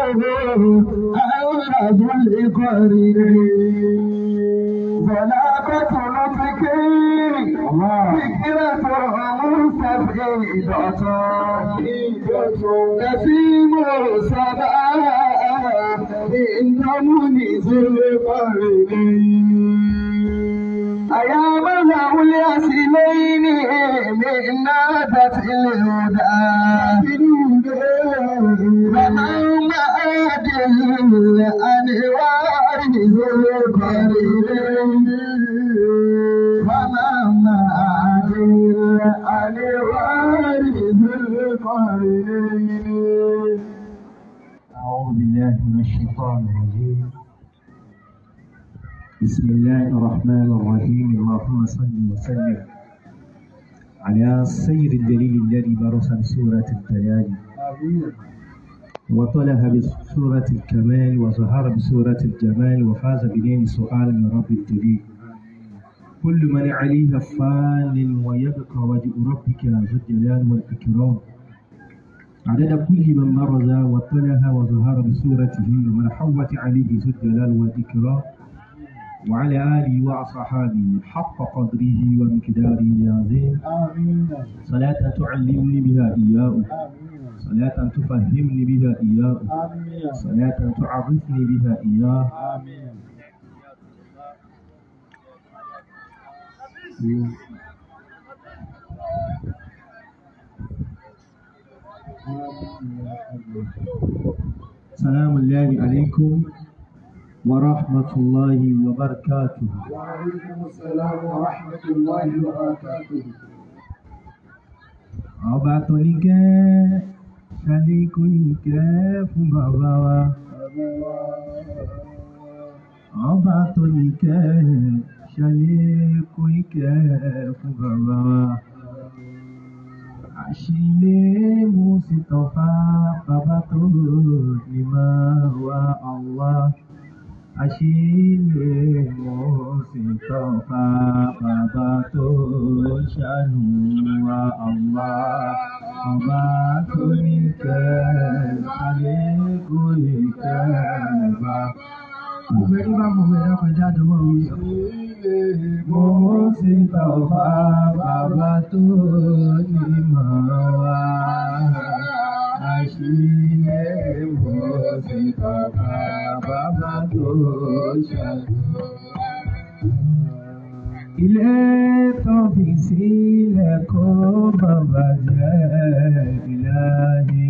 أورد القرين صلاة لطفك فكرة مستفيدة نسيم الصباح إن منيز القرين أيام له الياسمين من نادت الهدى فمن معاد الأنوار ذو القرين فمن معاد الأنوار ذو القرين. أعوذ بالله من الشيطان الرجيم. بسم الله الرحمن الرحيم. اللهم صل وسلم على السيد الدليل الذي برز بسورة الدلال وطلها بسورة الكمال وظهر بسورة الجمال وفاز بدين سؤال من رب الدليل. كل من عليها فان ويبقى وجه ربك ذو الجلال والإكرام. عدد كل من برز وطلها وظهر بسورته ومن حوت عليه ذو الجلال والإكرام وعلى آله وأصحابه حق قدره ومقداره العظيم. صلاة تعلمني بها إياه، صلاة تفهمني بها إياه، صلاة تعرفني بها إياه. سلام الله عليكم ورحمة الله وبركاته. وعليكم السلام ورحمة الله وبركاته. ọba tó ní kẹ́ ṣàlékún ìkẹ́ fún bàbá wa. ọba tó ní kẹ́ ṣàlékún ìkẹ́ fún bàbá wa. àṣìlè Mùsítọ́fà bàbá tó ní máa wá Allah. àṣìlè Mùsítọ́fà bàbá tó ṣàánú wa Allah. ọba tó ní kẹ́ ṣàlékún ìkẹ́ bá. gbogbo ẹni bá mọ̀ wẹ̀ lọ́kọ̀ jáde wọ́n wí. Mùsítọ́fà bàbá tó ní máa wá. àṣìlè Mùsítọ́fà bàbá tó ṣàánú. ilé tó fi sílẹ̀ kó bàbá jẹ́ ìláyé.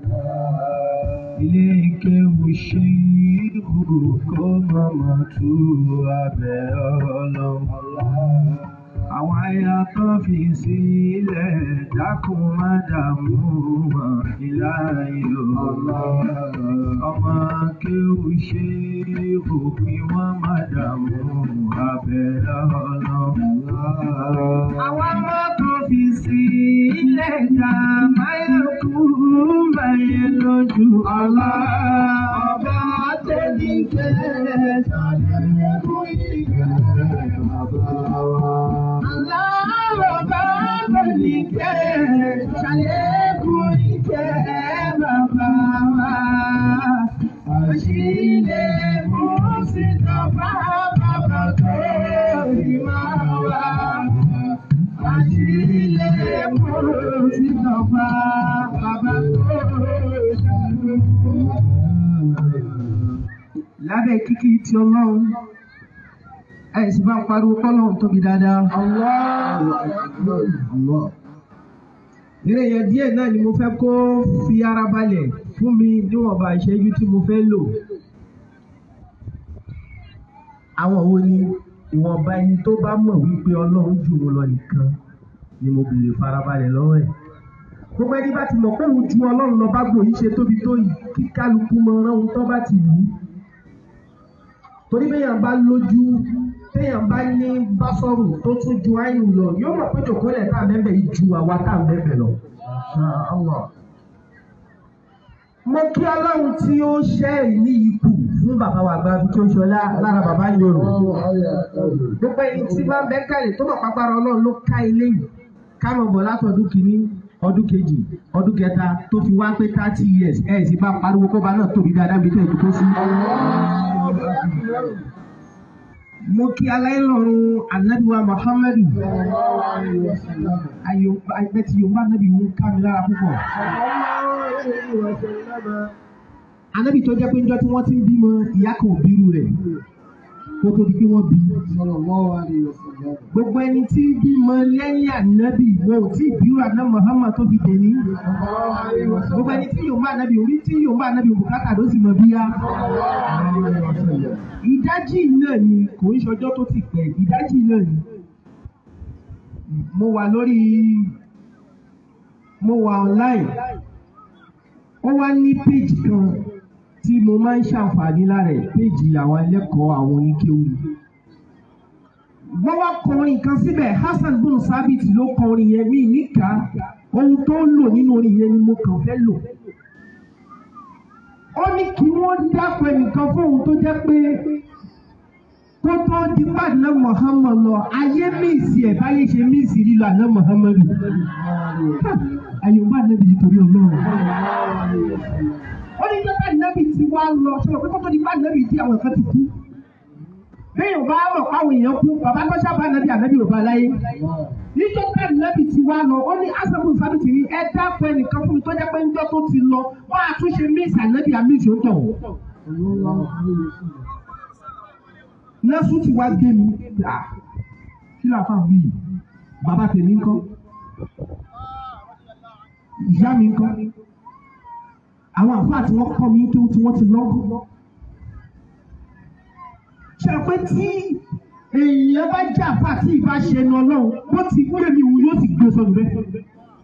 ilé kéwú ṣíhù kó mọ̀mọ́ tú abẹ́ ọlọ́run. àwọn aya tó fi sílẹ̀ dákun má dààmú wọn ìláyé ọlọ́run. ọmọ kéwú ṣíhù kí wọ́n má dààmú abẹ́ ọlọ́run. àwọn ọmọ tó fi sílẹ̀ dá máyẹ̀kú máyẹ̀ lójú ọlá. ọba tẹ̀lé kẹ́ ṣàlékún ìkẹ́ bàbá wa. ọba tẹ̀lé kẹ́ ṣàlékún ìkẹ́ bàbá wa. àṣìlè Mùsítọ́fà bàbá tó ní máa wá. àṣìlè Mùsítọ́fà bàbá tó ṣàánú. lábẹ́ kíkí tí ọlọ́run ẹ̀ sì bá ń pariwo kọ́lọ́run tóbi dáadáa. ìrẹ̀yẹ̀ díẹ̀ náà ni mo fẹ́ kó fi ara balẹ̀ fún mi níwọ̀nba ìṣẹ́jú tí mo fẹ́ lò. àwọn wo ni ìwọ̀nba ẹni tó bá mọ̀ wípé ọlọ́run jù ú lọ nìkan ni mo bèrè farabalẹ̀ lọ́wọ́ ẹ̀. gbogbo ẹni bá ti mọ̀ pé òun ju ọlọ́run lọ bá gbòòyì ṣe tóbi tó yìí kí kálukú mọ ọ̀rọ̀ ohun tó bá ti wù ú. torí béèyàn bá lójú téèyàn bá ní bá sọ̀rọ̀ tó tún ju àìnù lọ yóò mọ̀ pé jòkólẹ̀ tá à mẹ́bẹ̀ yìí ju àwa tá à mẹ́bẹ̀ lọ. mo kí ọlọ́run tí ó ṣẹ́ ní ipò fún bàbá wa gba bí tí ó ṣe lára bàbá Yorùbá. gbogbo ẹni tí máa ń bẹ́ kálẹ̀ tó mọ̀ pápára ọlọ́run ló ká ilé yìí ká mọ̀ bọ̀ látọ̀dún kìíní ọdún kejì ọdún kẹta tó fi wá pé 30 years ẹ̀ sì bá pariwo kó bá náà tóbi dáadáa bí tẹ̀jú kó sí. mo kí aláìlọ́run anabiwa Muhammadu ayọ̀ tí yorùbá anabi ń ká mi lára púpọ̀. Anabi tó jẹ́ pé njọ́ tí wọ́n ti ń bímọ ìyá kan ò bírú rẹ̀ kó tó di pé wọ́n bí. Gbogbo ẹni tí ń bímọ lẹ́yìn ànábì wọn ò tí ì bírú àná Muhammad tó fi dèní. Gbogbo ẹni tí yóò bá ànábì orí tí yóò bá ànábì bùkátà ló sì mọ bíyá. Ìdájí náà ni kò ń ṣọjọ́ tó ti pẹ́, ìdájí náà ni. Mo wà online. Ó wá ní péjì kan tí mo máa ń ṣàǹfààní lára ẹ̀, péjì àwọn ẹlẹ́kọ̀ọ́ àwọn oníkéwù. Wọ́n wá kọrin kan síbẹ̀, Hassan bin Sabit ló kọrin yẹn mí níka, ohun tó lò nínú orin yẹn ni mo kàn fẹ́ lò. Ó ní kí wọ́n dákọ̀ ẹnìkan fún ohun tó jẹ́ pé kó tó di pàdánù Muhammad lọ, ayé míìsì ẹ̀ báyé ṣe míìsì lílo àná Muhammadu. Àyùbá nẹ́bí nítorí Ọlọ́run. Ó ní jọ́pẹ́ nẹ́bí tí wá lọ, ṣọlọ pé kó tó di pàdánù nẹ́bí tí àwọn ẹ̀fẹ́ ti kú. Bẹ́ẹ̀ bá mọ̀ káwọn èèyàn kú, bàbá tó ṣàbá nẹ́bí ànẹ́bí ò bá láyé. Níjọ́pẹ́ nẹ́bí tí wá lọ, ó ní Asabu Sábìtì ní ẹ dákọ̀ ẹnìkan fún mi tó jẹ́ pé ńjọ́ tó ti lọ, wọ́n á tún ṣe míìsì ànẹ́bí àmísì ó tọ̀. Nẹ́sù ti wá gbé mi, kí ló fà wí? Bàbá tèmi ńkọ́? Ìyá mi ńkọ́? Àwọn àfáà tí wọ́n kọ́ mi kí wọ́n ti lọ́gọ́. Ṣé pé tí èèyàn bá jẹ́ àfáà tí ìbá ṣe ẹnu Ọlọ́run, bó ti gbé mi wù yóò sì gbé sọ́dún bẹ́ẹ̀.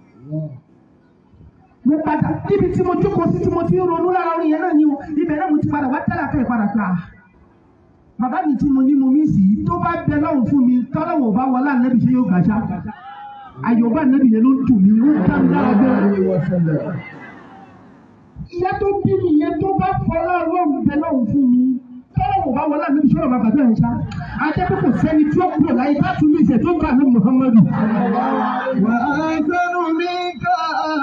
Mo padà níbi tí mo jókòó sí tí mo ti ń ronú lára orin yẹn náà ni o, ibẹ̀ náà mo ti padà wá tẹ́lẹ̀ àtẹ́ ìpadà gbà. Bàbá mi tí mo ní mo mí sí tó bá bẹ lọ́hùn fún mi tọ́lọ́wọ̀ bá wọlé ànábì ṣe yóò gbàṣá. Àyọ̀bá ànábì yẹn ló ń dùn mí, ó ń ká mi lára bẹ́ẹ̀. Ìyá tó bí mi yẹn tó bá fọlá Ọlọ́run bẹ lọ́hùn fún mi tọ́lọ́wọ̀ bá wọlé ànábì ṣe yóò bá gbàgbé ẹ̀ ṣá. Ajẹ́ pé kò sẹ́ni tí ó kúrò láyé bá tún mí ìṣẹ̀ tó ń bá ànábì Muhammadu. Wà á fẹ́ràn mi ká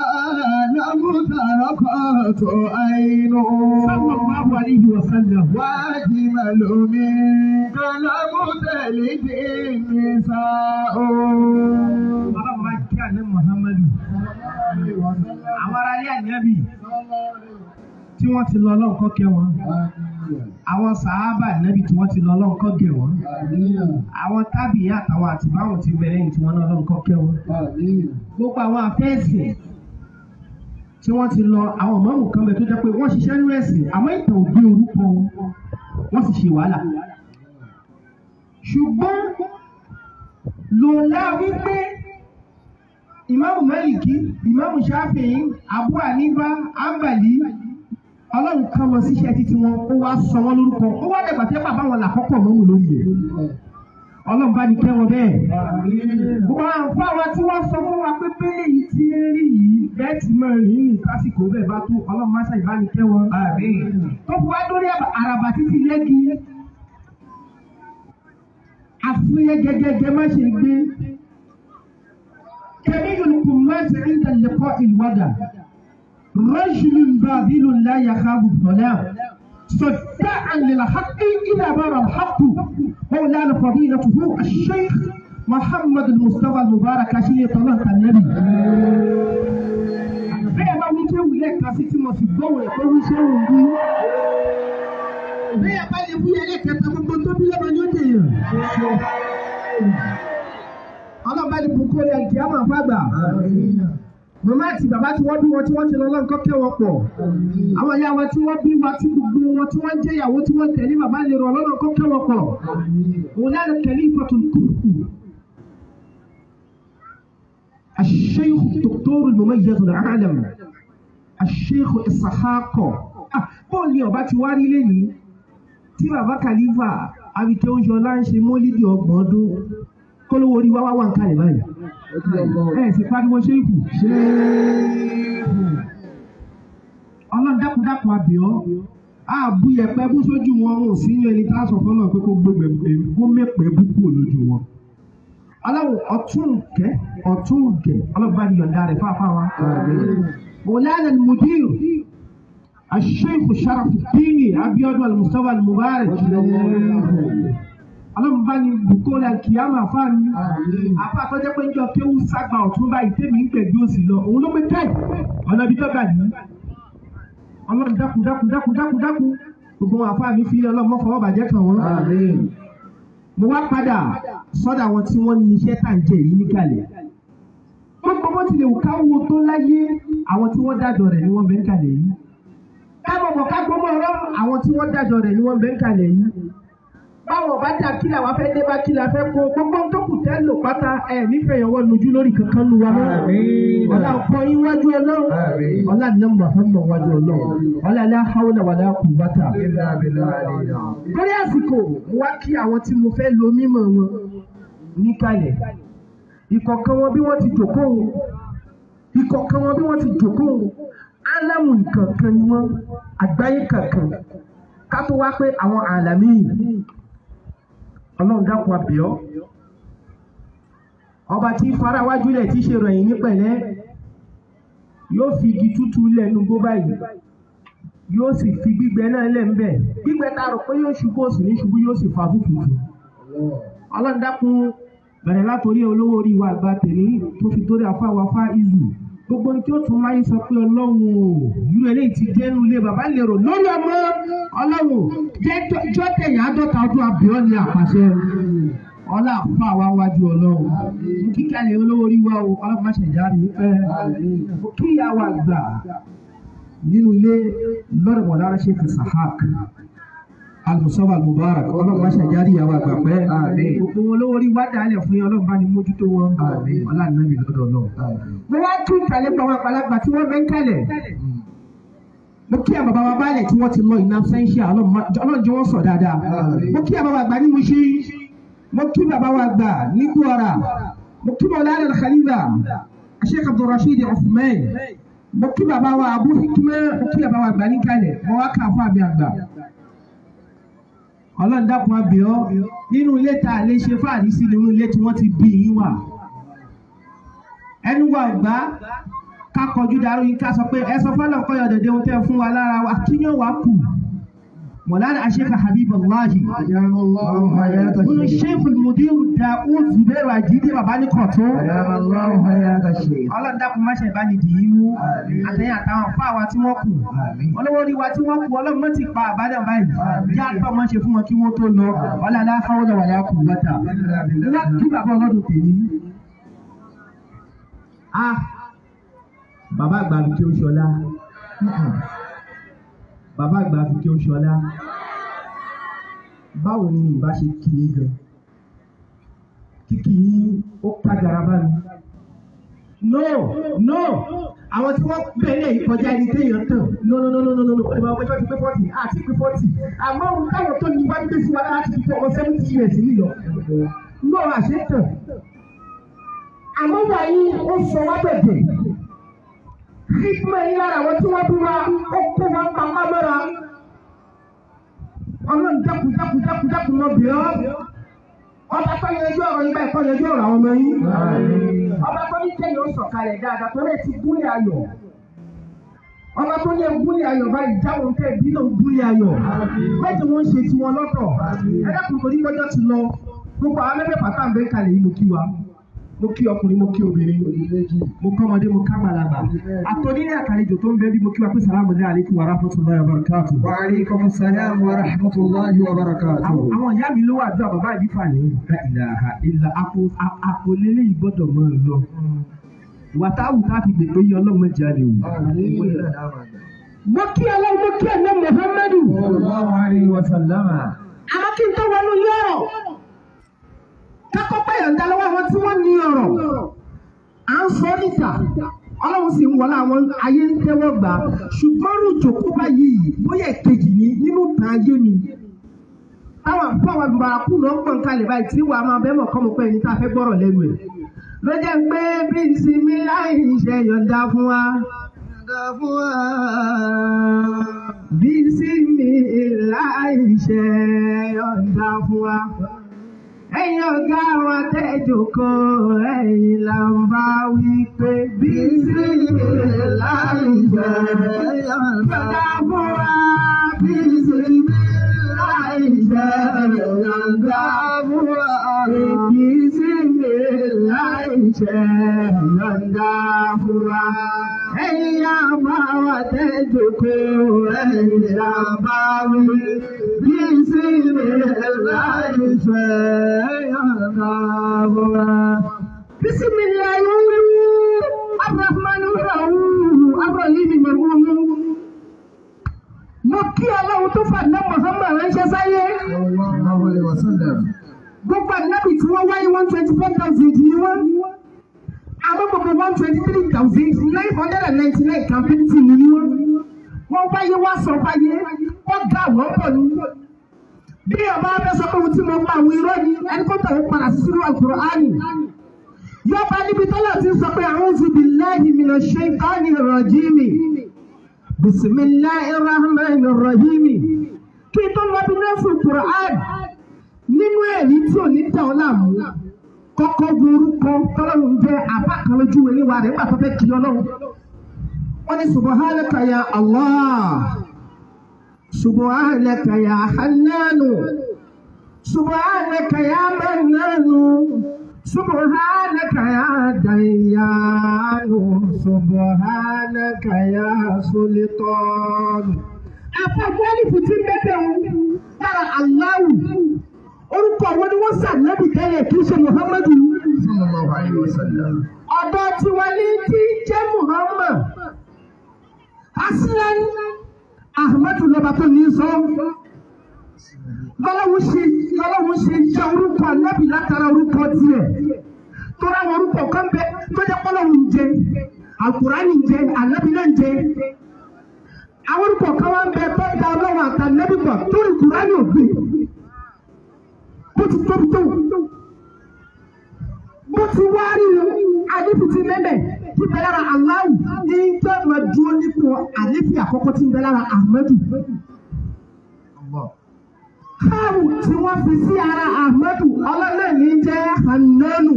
نمترقات عين صلى الله عليه وسلم وأجمل منك لم تلد النساء. Ọlọ́run kí àná Muhammadu. Àwọn ará ilé ànábì tí wọ́n ti lọ Ọlọ́run kó kẹ́ wọn. Àwọn sàhábà ànábì tí wọ́n ti lọ Ọlọ́run kó gẹ̀ wọ́n. Àwọn tábìí àtàwọn àtìbáwọn ti bẹ̀rẹ̀ yìí tí wọ́n náà Ọlọ́run kó kẹ́ wọn. Gbogbo àwọn afẹ́ẹ̀sì tí wọ́n ti lọ, àwọn mọ́mù kan bẹ̀ tó jẹ́ pé wọ́n ṣiṣẹ́ nínú ẹ̀sìn àmọ́ ìtàn ò gbé orúkọ wọ́n sì ṣe wàhálà. Ṣùgbọ́n lòlá wípé ìmáàmù Málíkì, ìmáàmù Ṣáfi'í, Abu Hanifa, Hanbali, Ọlọ́run kan lọ síṣẹ́ títí wọn, ó wá sọ wọ́n lórúkọ, ó wá dẹ̀gbà tẹ́ bàbá wọn làkọ́kọ́ mọ́mù lórí ẹ̀. Ọlọ́run bá ní kẹ́ wọn bẹ́ẹ̀. Gbogbo àwọn fún àwọn tí wọ́n sọ fún wa pé pélé yìí ti ń rí yìí bẹ́ẹ̀ tí máa rìn ní lásìkò bẹ́ẹ̀ bá tó Ọlọ́run máa ṣàìbá ní kẹ́ wọn. Tó fi wá lórí àràbà títí lẹ́gi. Àfúyẹ́ gẹ́gẹ́gẹ́ má ṣe gbé. Kẹ́mí yòókù máa ṣe ń tẹ̀lé kọ́ ìwádà. Rọ́ṣùlù bàbílù láyà káàbù tọ́lá. صداعا للحق إذا بار الحق مولانا فضيلته الشيخ محمد المصطفى المبارك شيء طلعت النبي. bẹ́ẹ̀ bá wí kéwù lẹ́ẹ̀kan sí tí mo sì gbọ́wọ́ ẹ̀ pé wí ṣé òun wí. bẹ́ẹ̀ bá lè wí ẹlẹ́kẹta gbogbo tó bí lọ́mọ ní ó dè yàn. ọlọ́ba ní kókó rẹ̀ kí á máa fàgbà. Màmá àti bàbá tí wọ́n bí wọn tí wọ́n ti lọ lọ́n kọ́ kẹ́ wọn pọ̀. Àwọn ìyá wa tí wọ́n bí wa tí gbogbo wọn tí wọ́n jẹ́ ìyàwó tí wọ́n tẹ̀lé bàbá lè rọ lọ́nà kọ́ kẹ́ wọn pọ̀. Òun náà lè tẹ̀lé ìfọ̀tún kúrú. الشيخ الدكتور المميز العالم الشيخ إسحاق. Bọ́ọ̀ ni ọba ti wá rí lẹ́yìn tí bàbá Khalifa Abike Oṣọlá ń ṣe mọ́lídìí 30 ọdún kólówó orí wá wà ń kalẹ̀ báyìí. Sì pariwo ṣéèkù. Ọlọ́run dákúndákùn àbíọ́. Àbú yẹpẹ́ bú sójú wọn ò sí ní ẹni tá a sọ fọ́nà pé kó mẹ́pẹ́ bú kúrò lójú wọn. ọlọ́run ọ̀tún gẹ̀ ọlọ́run bá ní yọ̀ǹda rẹ̀ fáfá wa. Mawlana al-Mudir al-Sheikh Sharafuddin Abiodun al-Mustafa al-Mubarak ọlọ́run bá ní bùkún al-Kiyama fáàmì àfa àtọ́jọ́ pé ń jọ kéwù ságbà ọ̀tún báyìí tèmi ń gbẹ̀gbé òsì lọ òun ló pé káì ọ̀nà ibi tó gbà yìí ọlọ́run dákun gbogbo àfa mi fi ọlọ́run mọ́ fọwọ́ bàjẹ́ kàn wọ́n. Mo wá padà sọ́dọ̀ àwọn tí wọ́n ní iṣẹ́ tà ń jẹ yìí níkàlẹ̀. Gbogbo bó tilẹ̀ wù ká wo tó láyé àwọn tí wọ́n dájọ́ rẹ̀ ni wọ́n bẹ́ ń kalẹ̀ yìí. Káàbọ̀ bọ̀ ká gbọ́mọ̀ ọ̀rọ̀ àwọn tí wọ́n dájọ́ rẹ̀ ni wọ́n bẹ́ ń kalẹ̀ yìí. Báwo bá dà kí làwọn fẹ́ dé bá kí la fẹ́ kó gbogbo tó kù tẹ́ lò pátá ẹ̀ nífẹ̀ẹ́ yẹn wọ́n nujú lórí kankan nu wa mọ́. Ọlá ọkọ yín wájú ọlọ́run. Ọlá nàmbà fọ́nmọ̀ wájú ọlọ́run. Ọlá la hawla wala quwwata. Lórí àsìkò wá kí àwọn tí mo fẹ́ lo mímọ̀ wọn níkàlẹ̀. Ìkọ̀kan wọn bí wọ́n ti jòkó álámù kankan ni wọ́n àgbáyé kankan ká tó wá pé àwọn àlàmì ọlọ́run dákun àbíọ́ ọba tí farawájú lẹ̀ tí ṣe ròyìn ní pẹ̀lẹ́ yóò fi igi tútù lẹ́nu gbó báyìí yóò sì fi gbígbẹ náà lẹ̀ ń bẹ̀ gbígbẹ tá a rò pé yóò ṣubú òsì ní ṣubú yóò sì fa tútù ọlọ́run dákun bẹ̀rẹ̀ látòrí olówó orí wa àgbà tèmi tó fi dórí afáwa fá ìzù gbogbo tí ó tún máa ń sọ pé ọlọ́run ò irú eléyìí ti dẹnu ilé bàbá lérò lórí ọmọ ọlọ́run jọ́ tẹ̀yìn àádọ́ta ọdún àbíọ́ ni àpàṣẹ ọlá fún àwa wájú ọlọ́run kíkàlẹ̀ olówó orí wa o ọlọ́run má ṣe ìjáde fẹ́ kí àwa gbà nínú ilé lọ́rọ̀ mọ̀lára ṣe fi sahak al-Mustafa al-Mubarak ọlọ́run má ṣe ìjáde àwa gbà pẹ́ gbogbo olówó orí wá dálẹ̀ fún yín ọlọ́run bá ní mójútó wọn ọlá nàbì lọ́dọ̀ ọlọ́run. mo wá tún ìkàlẹ̀ pa àwọn àgbàlagbà tí wọ́n bẹ́ ń kalẹ̀ mo kí àwọn bàbá wa bálẹ̀ tí wọ́n ti lọ iná sẹ́ńṣà ọlọ́run jẹ́ wọ́n sọ dáadáa mo kí àwọn bàbá àgbà ní Muṣí mo kí bàbá wa àgbà ní Kwara mo kí Mawlana al-Khalifa Sheikh Abdulrasheed Uthman mo kí bàbá wa Abu Hikma mo kí bàbá wa àgbà ní kalẹ̀ mo wá kà fún àmì àgbà ọlọ́run dákun abẹ́ọ́ nínú ilé tá a lè ṣe fáàrí sí nínú ilé tí wọ́n ti bí yín wà ẹnu wa gbá ká kọjú darú yín ká sọ pé ẹ sọ fọlọ́ kọ́ yọ̀dẹ̀dẹ̀ ohun tẹ́ fún wa lára wa kíyàn wá kù Mawlana Sheikh Habibullahi nínú Sheikh al-Mudir Daud Zubairu Ajidi bàbá ní kọ̀tún ọlọ́run dákun má ṣe bá ní dì í mú àtẹ̀yìn àtàwọn fún àwa tí wọ́n kù olówó orí wa tí wọ́n kù ọlọ́run mọ́ ti pa àbádàn báyìí yá àtọ́ mọ́ ṣe fún wọn kí wọ́n tó lọ ọlá la hawla wala quwwata ńlá kí bàbá ọlọ́dún tèmi. Bàbá àgbà fi kí ó ṣọlá bàbá àgbà fi kí ó ṣọlá báwo ni ìbá ṣe kí i gan kíkì yín ó kájàrá bá mi. no àwọn tí wọ́n bẹ̀rẹ̀ ìkọjá ẹni téèyàn tàn no ìmọ̀ ọgbẹ́jọ́ ti pé 40 àti pé 40 àmọ́ ohun táwọn tó ní wájú pé sí wa láti fi ọmọ 70 years nílọ no àṣẹ tàn àmọ́ wàyí ó sọ wá bẹ̀bẹ̀ hikmẹ̀ yìí lára àwọn tí wọ́n bí wa ó kó wọn pa kámẹ́rà ọlọ́run jákujàku lọ bìí ọ́ ọba tó yanjú ọ̀rọ̀ nígbà ẹ̀kọ́ yanjú ọ̀rọ̀ àwọn ọmọ yín ọba tó ní kẹ́yìn ó sọ̀kalẹ̀ dáadáa tó lè ti gúnlẹ̀ ayọ̀ ọba tó ní gúnlẹ̀ ayọ̀ báyìí jáwọ́ ń tẹ̀ bí náà gúnlẹ̀ ayọ̀ méjì wọ́n ń ṣe tiwọn lọ́tọ̀ ẹ̀dá kò ní kọjọ́ ti lọ gbogbo àwọn mẹ́fẹ̀ẹ́ pàtàkì ń bẹ́ kalẹ̀ yìí mo kí wa mo kí ọkùnrin mo kí obìnrin mo kọ́ ọmọdé mo ká gbàlagbà àtọ́nílé àkàlejò tó ń bẹ bí mo kí wa pé sàlámù alaykum wa rahmatulahi wa barakatuh. Wa alaykum salaam wa rahmatulahi wa barakatuh. Àwọn ìyá mi ló wà dùn àbàbá yìí fà ní ìlà àpòlélé yìí gbọ́dọ̀ mọ́ ẹ lọ. Wàtáwù tá a fi gbègbè yí ọlọ́run mẹ́jẹ alẹ́ wò. Mo kí ọlọ́run mo kí ẹ̀mẹ́ Muhammadu. Sallallahu alayhi wa sallam. Àmọ́ kí n tó wọnú yọ̀rọ̀. Kákọ́pẹ́ yọ̀ǹda lọ́wọ́ àwọn tí wọ́n ní ọ̀rọ̀. À ń sọ níta. Ọlọ́run sì ń wọlé àwọn ayé ń tẹ́wọ́ gbà. Ṣùgbọ́n rújòkó báyìí bóyá ìkejì ní nínú ìtàn ayé mi. Táwọn àfọwọ́ gbàràkú náà ń pọ̀ nǹkalẹ̀ báyìí tí wàá máa bẹ́ mọ̀ kọ́ mọ̀ pé ẹni tá a fẹ́ gbọ́rọ̀ lẹ́nu ẹ̀. Ló jẹ́ pé bí ìsinmi láì ṣe yọ̀ǹda fún wa. Bí ìsinmi láì ṣe yọ̀ǹda fún wa. ẹ̀yin ọ̀gá wa tẹ́ jókòó ẹ̀yin là ń bá wí pé bísímílláhì yọ̀ǹda fún wa bísímílláhì yọ̀ǹda fún wa bísímílláhì yọ̀ǹda fún wa ẹ̀yin àbá wa tẹ́ jókòó ẹ̀yin là ń bá wí bísímílláhì بسم الله الرحمن الرحيم الرحيم المؤمن mo kí Ọlọ́run tó fà náà Muhammad ránṣẹ́ sáyé. sallallahu alaihi wasallam. gbogbo ànábì tí wọ́n wáyé 124,000 ni wọ́n. àwọn gbogbo 123,999 kan 50 ni wọ́n. wọ́n wáyé wá sọ fáyé wọ́n ga wọ́n pọ̀ ní. bí ọba abẹ́ sọ pé ohun tí mo pa àwọn irọ́ ni ẹni kó tẹ̀wé padà sínú Al-Qur'ani. yóò bá níbi tọ́lá ti sọ pé a'udhu billahi minash shaytanir rajim. bismillahir rahmanir rahim. kí tó lọ bí náà fún Qur'an nínú èyí tí ò ní tẹ̀ ọ́ láàmú. kọ́kọ́ burúkọ tọ́lọ́run jẹ́ apá kan lójú ìwé wa rẹ̀ nígbà tó fẹ́ kí Ọlọ́run. wọ́n ní subhanaka ya Allah. سبحانك يا حنان سبحانك يا منان سبحانك يا ديان سبحانك يا سلطان afẹ́fẹ́lì fìtí mẹ́tẹ̀ lára aláwù orúkọ wọn ni wọ́n sàlẹ́bì tẹ́lẹ̀ kì í ṣe Muhammadu sallallahu alaihi wasallam. ọ̀dọ̀ tiwọn ní tí jẹ́ Muhammad aslan Ahmadu lọba tó ní sọ lọ́lọ́wọ́ ṣe jẹ́ orúkọ anábì látara orúkọ tiẹ̀ tó ráwọn orúkọ kan bẹ tó jẹ́ pọ́lọ́wọ́ ń jẹ Al-Qur'ani ń jẹ anábì náà ń jẹ àwọn orúkọ kan wá ń bẹ tó da ọlọ́wọ́ àtànábì pọ̀ tó rí Kùránì ògbé bó ti tóbi tó bó ti wá rí àdébù ti mẹ́mẹ́ tí bẹ lára aláwù ní tó máa dúró nípò àléfì àkọ́kọ́ tí bẹ lára Ahmadu. Káàrù tí wọ́n fi sí ara Ahmadu ọlọ́nà ní jẹ́ Hannanu.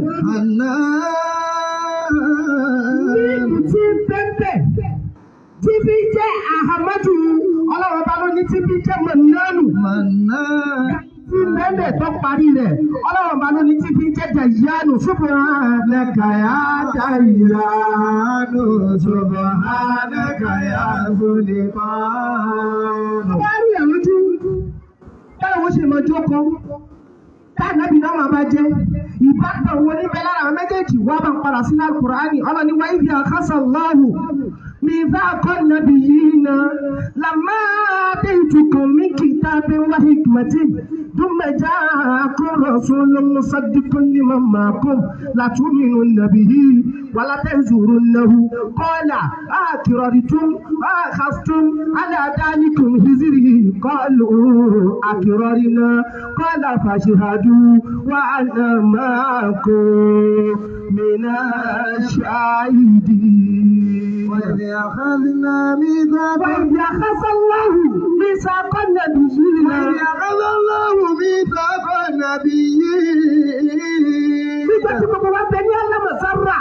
Níbi tí bẹ́ẹ̀ tí bí jẹ́ Ahmadu ọlọ́run bá ló ní tí bí jẹ́ Mannanu. Tí bẹ́ẹ̀ tó parí rẹ̀ ọlọ́run bá ló ní tí bí jẹ́ Dayyanu. Subhanaka ya Dayyanu subhanaka ya Sultan. Wọ́n rí ẹ̀rú jú báwo ṣe mọ jókòó táàbí náà máa bá jẹ́ ìbátan wo níbẹ̀ lára àwọn méjèèjì wá máa padà sí Al-Qur'ani ọlọ́ni wa idh akhadha Allahu mithaqa nabiyyina lamma ataytukum min kitabin wa hikmatin thumma ja'akum rasulun musaddiqun liman ma'akum latu'minunna bihi wa latansurunnahu qala aqrartum wa akhadhtum ala dhalikum hizri qalu aqrarna qala fashhadu wa ana ma'akum minash shahidin. وإذ أخذنا ميثاق وإذ أخذ الله ميثاق النبيين وإذ أخذ الله ميثاق النبيين. nígbà tí gbogbo wa bẹ ní alámọ̀sára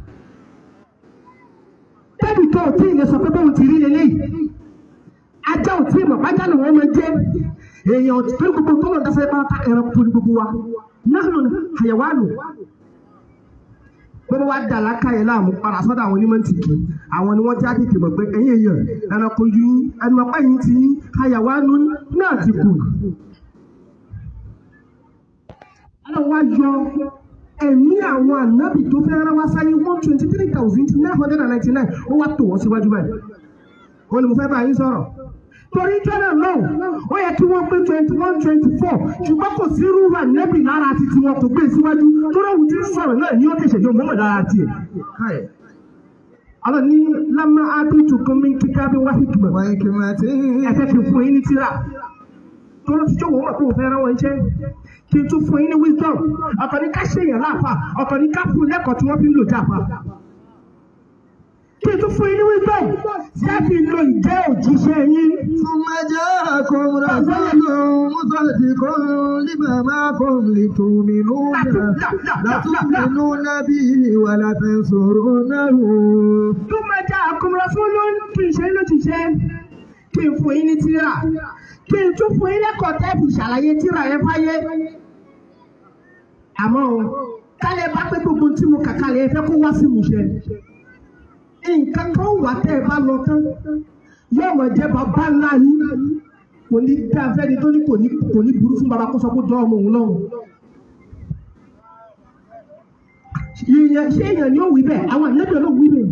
tẹ́bí tó ò tí ì lè sọ pé bóun ti rí lélẹ́yìí ajá ò tí ì mọ̀ bájá ni wọ́n máa jẹ́ èèyàn ò tí pé gbogbo tó lọ dáṣẹ́ bá ta ẹranko ní gbogbo wa náà àyẹ̀wò gbogbo wa dà lákàyè láàmú padà sọ́dọ̀ àwọn onímọ̀ntìkì àwọn ni wọ́n já tètè mọ̀ pé ẹ̀yìn èèyàn ẹranko ju ẹnumọ̀pá yìí ti àyàwó àánú náà ti kù. Àwọn wa yọ ẹ̀mí àwọn ànábì tó fẹ́ rán wá sáyé 123,999 ó wá tò wọ́n síwájú báyìí. Wọ́n ní mo fẹ́ bá yín sọ̀rọ̀. Torí jọ́nà náà ó yẹ kí wọ́n gbé 21, 24 ṣùgbọ́n kò sí irú ànábì lára ti tiwọn kò gbé síwájú tó lóhùn tí ń sọ̀rọ̀ náà ní ó tẹ̀sẹ̀ yóò mọ́mọ́ lára tiẹ̀. Allah ní lámà ábítukùn min kitabin wa hikmah. Ẹ̀fẹ́ fi fún yín ní tíra. Tó ló ti jọ́ wọ́n mọ̀ pé òun fẹ́ rán wọn iṣẹ́. Kí n tún fún yín ní wisdom. Ọ̀tọ̀ ní ká ṣèyàn láàfà, ọ̀tọ̀ ní ká fún lẹ́kọ̀ọ́ tí wọ́n fi ń lò jáfa. Kí n tún fún yín ní wisdom. Ṣé fi lo ìjẹ́ òjíṣẹ́ yín? ثم جاءكم جاءكم رسول مصدق لما معكم لتؤمنون به ولتنصرونه. ثم جاءكم رسول kí n ṣe ló ti ṣe kí n fún yín ní tírà kí n tún fún yín lẹ́kọ̀ọ́ tẹ́ẹ̀bù ṣàlàyé tírà yẹn fáyé. àmọ́ kálẹ̀ bá pé gbogbo tí mo kà kalẹ̀ ẹ fẹ́ kó wá sí mi ṣe. nǹkan kan wà tẹ́ ẹ bá lọ tán yóò mọ̀ jẹ́ bàbá ńlá yìí kò ní dá fẹ́ni tó ní kò ní burú fún bàbá kó sọ pé jọ́ ọmọ òun lọ́hùn. ṣé èèyàn ni ó wí bẹ́ẹ̀ àwọn àlejò ló wí bẹ́ẹ̀.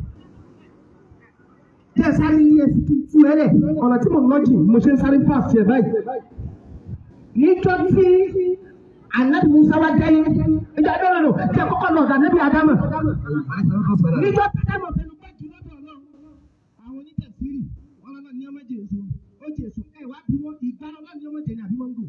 Tẹ́ sáré ní ẹsì fún ẹlẹ̀ ọ̀nà tí mo ń lọ́jì mo ṣe ń sáré fàṣẹ báyìí. Níjọ́ tí Ànábì Musa wá jẹ́ yín ìjọ àdéhùn tí ẹ kọ́kọ́ lọ ọ̀dà Ànábì Ádámù. Níjọ́ tí Ádámù fẹnu pẹ́ jù lọ́dọ̀ Ọlọ́run. Àwọn onítẹ̀sírì wọn lọ́nà ní ọmọ jèso ó jèso ẹ wá bí wọn ìgbà lọ́nà ní ọmọ jẹ ní àbí wọn gò.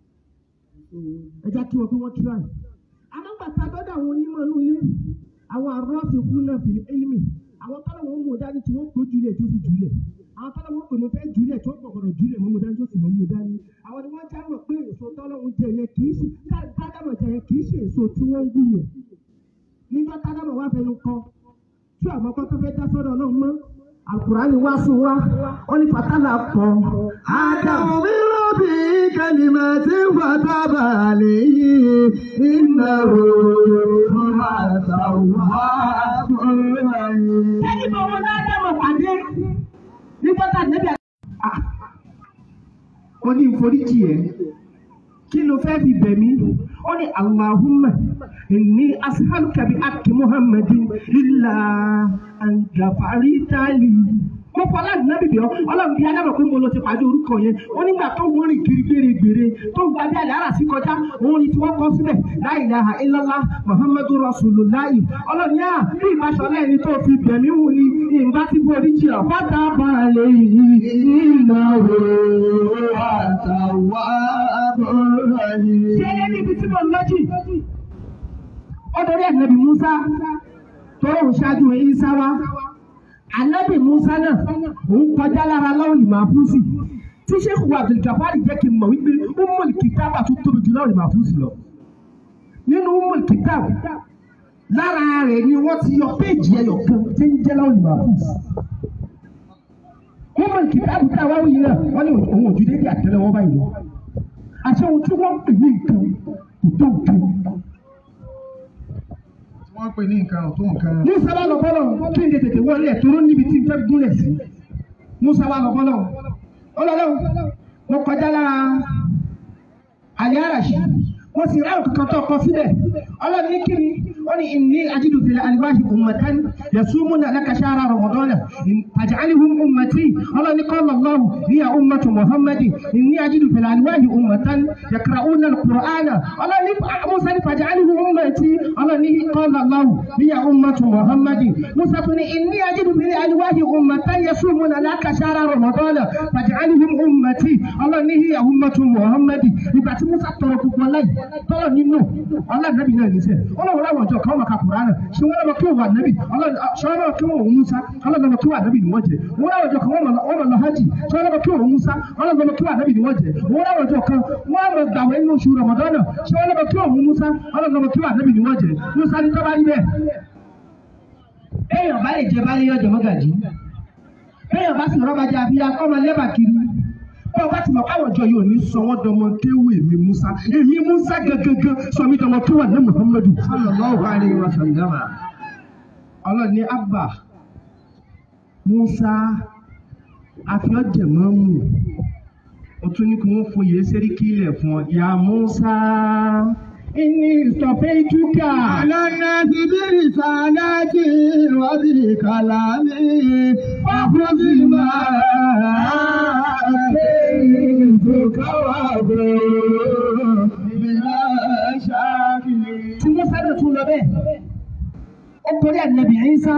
Ẹ já kí wọn pé wọ́n tíráì. Àmọ́ gbàtà dọ́dọ̀ àwọn onímọ̀ inú ilé àwọn arọ́ọ̀sì kú náà fìlẹ̀ ẹlẹ́mì. Àwọn tọ́lọ̀ wọn mú dání tí wọ́n kó jùlẹ̀ tó fi jùlẹ̀. Àwọn tọ́lọ̀ wọn pè mo fẹ́ jùlẹ̀ tó gbọ̀gbọ̀dọ̀ jùlẹ̀ mo mú dání tó sì mọ̀ mú dání. Àwọn ni wọ́n já mọ̀ pé èso tọ́lọ̀ ń jẹ yẹn kìí ṣe tádámọ̀ jẹ yẹn kìí ṣe èso tí wọ́n ń gbìyẹ̀. Nígbà tádámọ̀ wá fẹnu kọ́ tí àwọn kan tó fẹ́ dá sọ́dọ̀ náà mọ́. Al-Qur'ani wá fún wa wọ́n ní pàtàlà pọ̀. Ádámù bí rọ́bì kalimati fataba alayhi innahu huwa tawwabur rahim. Ẹni bọ̀ wọn náà dámọ̀ pàdé nígbà tá nẹ́bí ó ní ìforíjì ẹ̀ kí ló fẹ́ fi bẹ̀ mí ó ní Allahumma inni as'aluka bi haqqi Muhammadin illa an ghafarta li. Mo fọlá nàbì bí ọ Ọlọ́run bí adábọ̀ pé mo lọ ti pàdé orúkọ yẹn wọ́n nígbà tó wọ́n rìn kiri gbèrègbèrè tó ń gbàgbé àlẹ́ àrà sí kọjá òun ni tí wọ́n kọ́ síbẹ̀ la ilaha illallah Muhammadu Rasulullah. Ọlọ́run yá bí ìbáṣọlá ẹni tó fi bẹ̀mí wù ní ìbá tí borí jì ọ́ fọ́tà balẹ̀ yìí Innahu huwa tawwabur rahim. ṣé níbi tí mo lọ́jì ọdọọdẹ Ànábì Musa tó ń ṣáájú Ìsá wa. Ànábì Musa náà òun kọjá lára Lawhul Mahfuz tí Sheikh Abdul Gafar jẹ́ kí n mọ̀ wípé Ummul Kitab tó tóbi jù Lawhul Mahfuz lọ. Nínú Ummul Kitab lára rẹ̀ ni wọ́n ti yọ péèjì ẹyọ kan tí ń jẹ́ Lawhul Mahfuz. Ummul Kitab tá a wá wí náà wọ́n ní òun òjú dédé àtẹ́lẹwọ́ báyìí lọ. Àṣẹ ohun tí wọ́n ń pè ní nǹkan kò tó nǹkan. Wọ́n pè ní nǹkan ọ̀tún nǹkan. Musa wá lọ bọ́lọ̀ kí n tètè wọlé ẹ̀ tó ló níbi tí n fẹ́ gúnlẹ̀ sí. Musa wá lọ bọ́lọ̀ ọlọ́lọ́ mo kọjá lára àlẹ́ àràṣì mo sì ráhùn kankan tó kọ síbẹ̀ ọlọ́run ní kíni ó ní inni ajidu fil alwahi ummatan yasumuna laka shahra ramadana faj'alhum ummati ọlọ́run ní qala Allahu hiya ummatu Muhammadin inni ajidu fil alwahi ummatan yaqra'una al-Qur'ana ọlọ́run ní Musa ní faj'alhum ummati ọlọ́run ní qala Allahu hiya ummatu Muhammadin Musa tún ní inni ajidu fil alwahi ummatan yasumuna laka shahra ramadana faj'alhum ummati ọlọ́run ní hiya ummatu Muhammadin ìgbà tí Musa tọrọ gbogbo aláì tọ́lọ̀ nínú ọlọ́dẹ́bí náà ní sẹ́ ọlọ́run láwọn ọjọ́ kan wọ́n ka Kùránì ṣé wọ́n lọ́wọ́ kí wọ́n wà nẹ́bí ṣé wọ́n lọ́wọ́ kí wọ́n wọ́n Musa ọlọ́dẹ́bí kí wọ́n nẹ́bí ni wọ́n jẹ́ wọ́n láwọn ọjọ́ kan wọ́n lọ hajj ṣé wọ́n lọ́wọ́ kí wọ́n Musa ọlọ́dẹ́bí kí wọ́n nẹ́bí ni wọ́n jẹ́ wọ́n láwọn ọjọ́ kan wọ́n lọ gbàwé ní oṣù Ramadan ṣé wọ́n lọ́wọ́ kí wọ́n Musa ọlọ́dẹ́bí kí wọ́n nẹ́bí ni wọ́n jẹ́ Musa ní tọ́ba níbẹ̀. èèyàn bá lè jẹ bá lè yọjọ mọ́gàjì èèyàn bá sì rọ́bà jẹ àbíyá kọ́mọ lẹ́bà kiri bọ́ọ̀ bá ti mọ̀ káwọn ọjọ́ yìí ò ní sọ wọ́n dọmọ kéwù èmi Musa gẹ́gẹ́gẹ́ sọ mi dọmọ kéwù àná Muhammadu sallallahu alaihi wa sallam. Ọlọ́run ní Abba Musa àfiọ́jẹ̀ mọ́ mú o tún ní kí wọ́n foyè sẹ́ríkì ilẹ̀ fún ọ ya Musa inni istafaytuka ala nasi bi risalati wa bi kalami wa khudh ma tí Musa lè tún lọ bẹ́ẹ̀ ó torí Ànábì Ìsá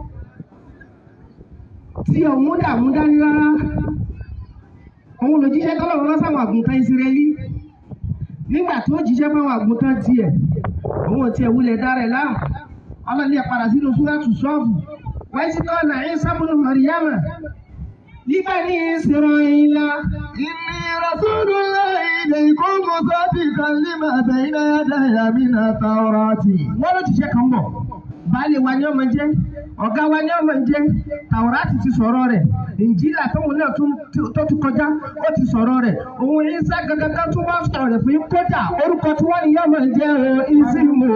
tí ọ̀hún dààmú dání rárá òun ló jíṣẹ́ tọ́lọ̀ wọn sáwọn àgùntàn Ísírẹ́lì nígbà tó jíṣẹ́ fáwọn àgùntàn tiẹ̀ òun ò tiẹ̀ wulẹ̀ dárẹ̀ láà ọlọ́ni ẹ̀ padà sínú Súrátù Sọ́ọ̀fù wa idh qala Ìsá ibnu Maryama li bani Israila مصدقا لما بين يدي من التوراة. wọ́n ló ti ṣe kàn bọ̀ baálé wa ni ọmọ jẹ́ ọ̀gá wa ni ọmọ jẹ́ Tàwùrátì ti sọ̀rọ̀ rẹ̀ Ìnjílà tóun náà tó ti kọjá ó ti sọ̀rọ̀ rẹ̀ òun Ìsá gangan tó wá sọ̀rọ̀ rẹ̀ fún yín kódà orúkọ tí wọ́n ní yá máa jẹ́ Ìsímù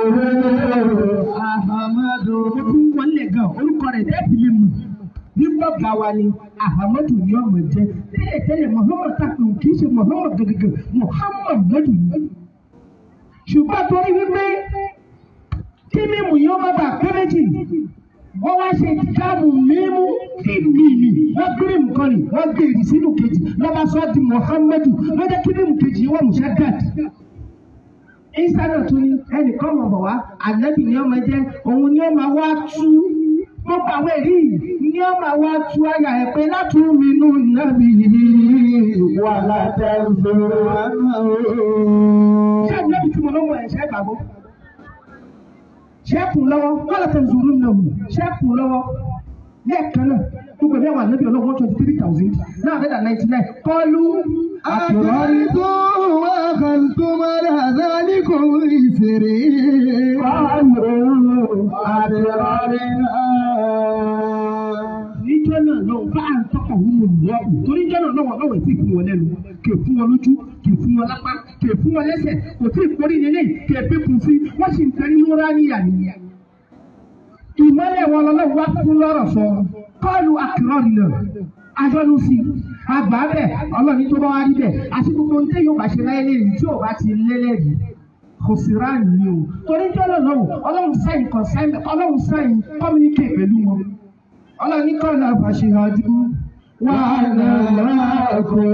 Ahamadu fún wọn lè gan orúkọ rẹ̀ dẹ́bìlì mu bí bàbá wa ni Ahamadu ni ọmọ jẹ́ tẹ́lẹ̀ Muhammad tàbí kì í ṣe Muhammad gẹ́gẹ́ Muhammadu ni ṣùgbọ́n torí wípé kí mímu yóò má bàa pé méjì wọ́n wá ṣe káàmù mímú kí mímì wọ́n gbé nǹkan ni wọ́n gbé èdè sínú kejì lọ́ba sọ́ di Muhammadu lọ́jọ́ kí mímu kejì wọ́n mú ṣẹ́gàd. Ìsá náà tún ní ẹnìkan mọ̀ bọ̀ wá ànábì ni ọmọ jẹ́ òun ni ó máa wá tú gbogbo àwọn èrí ni ó máa wá tú àyà ẹ̀ pé láti mi nù nàbì wà látẹ̀sọ̀rọ̀. Ṣé ànábì tí mo lọ́wọ́ ẹ̀ ṣẹ́ gbàgbọ́? Ṣẹ́kùn lọ́wọ́ wọ́n lọ fẹ́ zuru náà wù ṣẹ́kùn lọ́wọ́ lẹ́ẹ̀kan náà gbogbo ẹ̀mí àwọn ànábì ọlọ́wọ́ 23,000 náà dẹ́dà 99 kọlu àtúwárídó wà kàlùtùmọ̀rẹ́ àdáníkò ìṣeré. Níjọ́ náà lọ́wọ́ bá à ń tọ́kọ̀ wúwo lọ́wọ́ torí jọ́ náà lọ́wọ́ tí ì fún wọn lẹ́nu kì í fún wọn lójú kì í fún wọn lápá kì í fún wọn lẹ́sẹ̀ kò tí ì forí nílé kì í pípù sí wọ́n sì ń tẹ́lẹ̀ lóra níyà nìyà. Ìmọ̀lẹ̀ wọn lọ́wọ́ wá fún lọ́rọ̀ sọ kọ́ọ̀lù àkìrọ̀ nìyà ajọ́nu sí àgbà bẹ́ẹ̀ ọlọ́ni tó bá wá rí bẹ́ẹ̀ àti gbogbo ní tẹ́yọ̀ bá ṣe láyé lẹ́yìn tí ò bá ti lélẹ́rìí kò sí ráàyè ni o torí jọ́lọ̀ lọ́wọ́ ọlọ́run sáyìn communicate pẹ̀lú wọn ọlọ́run ní kọ́ọ̀lù àbàṣehàdú wà láàkó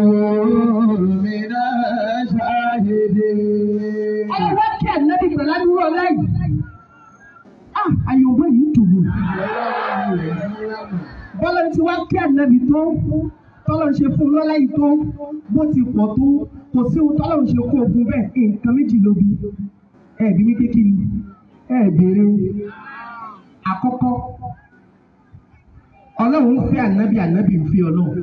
mìíràn ṣáàhìdì. ọlọ́wọ́ kí ànábì pẹ̀lú àdúrà láyé àyọ̀wé yìí dùn mí. Bọ́lá ti wá kí ànábì tó tọ́lọ̀ ń ṣe fún lọ́lá yìí tó bó ti pọ̀ tó kò sí ohun tọ́lọ̀ ń ṣe kó ogun bẹ́ẹ̀ nǹkan méjì ló bí ẹ̀ẹ́dì wípé kí ni ẹ̀ẹ́dèrè àkọ́kọ́ ọlọ́run ń fẹ́ ànábì ń fi ọlọ́run.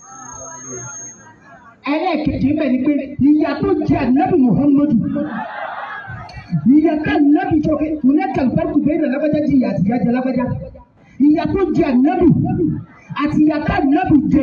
Ẹlẹ́ẹ̀kejì bẹ́ẹ̀ ni pé ìyà tó jẹ ànábì Muhammadu ìyà ká ànábì tó kẹ́ kò ní kàlùfáàkù bẹ́ẹ̀ ní lágbájá jí ìyà àti ìyà jẹ lágbájá ìyà tó jẹ ànábì àti ìyà ká ànábì jẹ.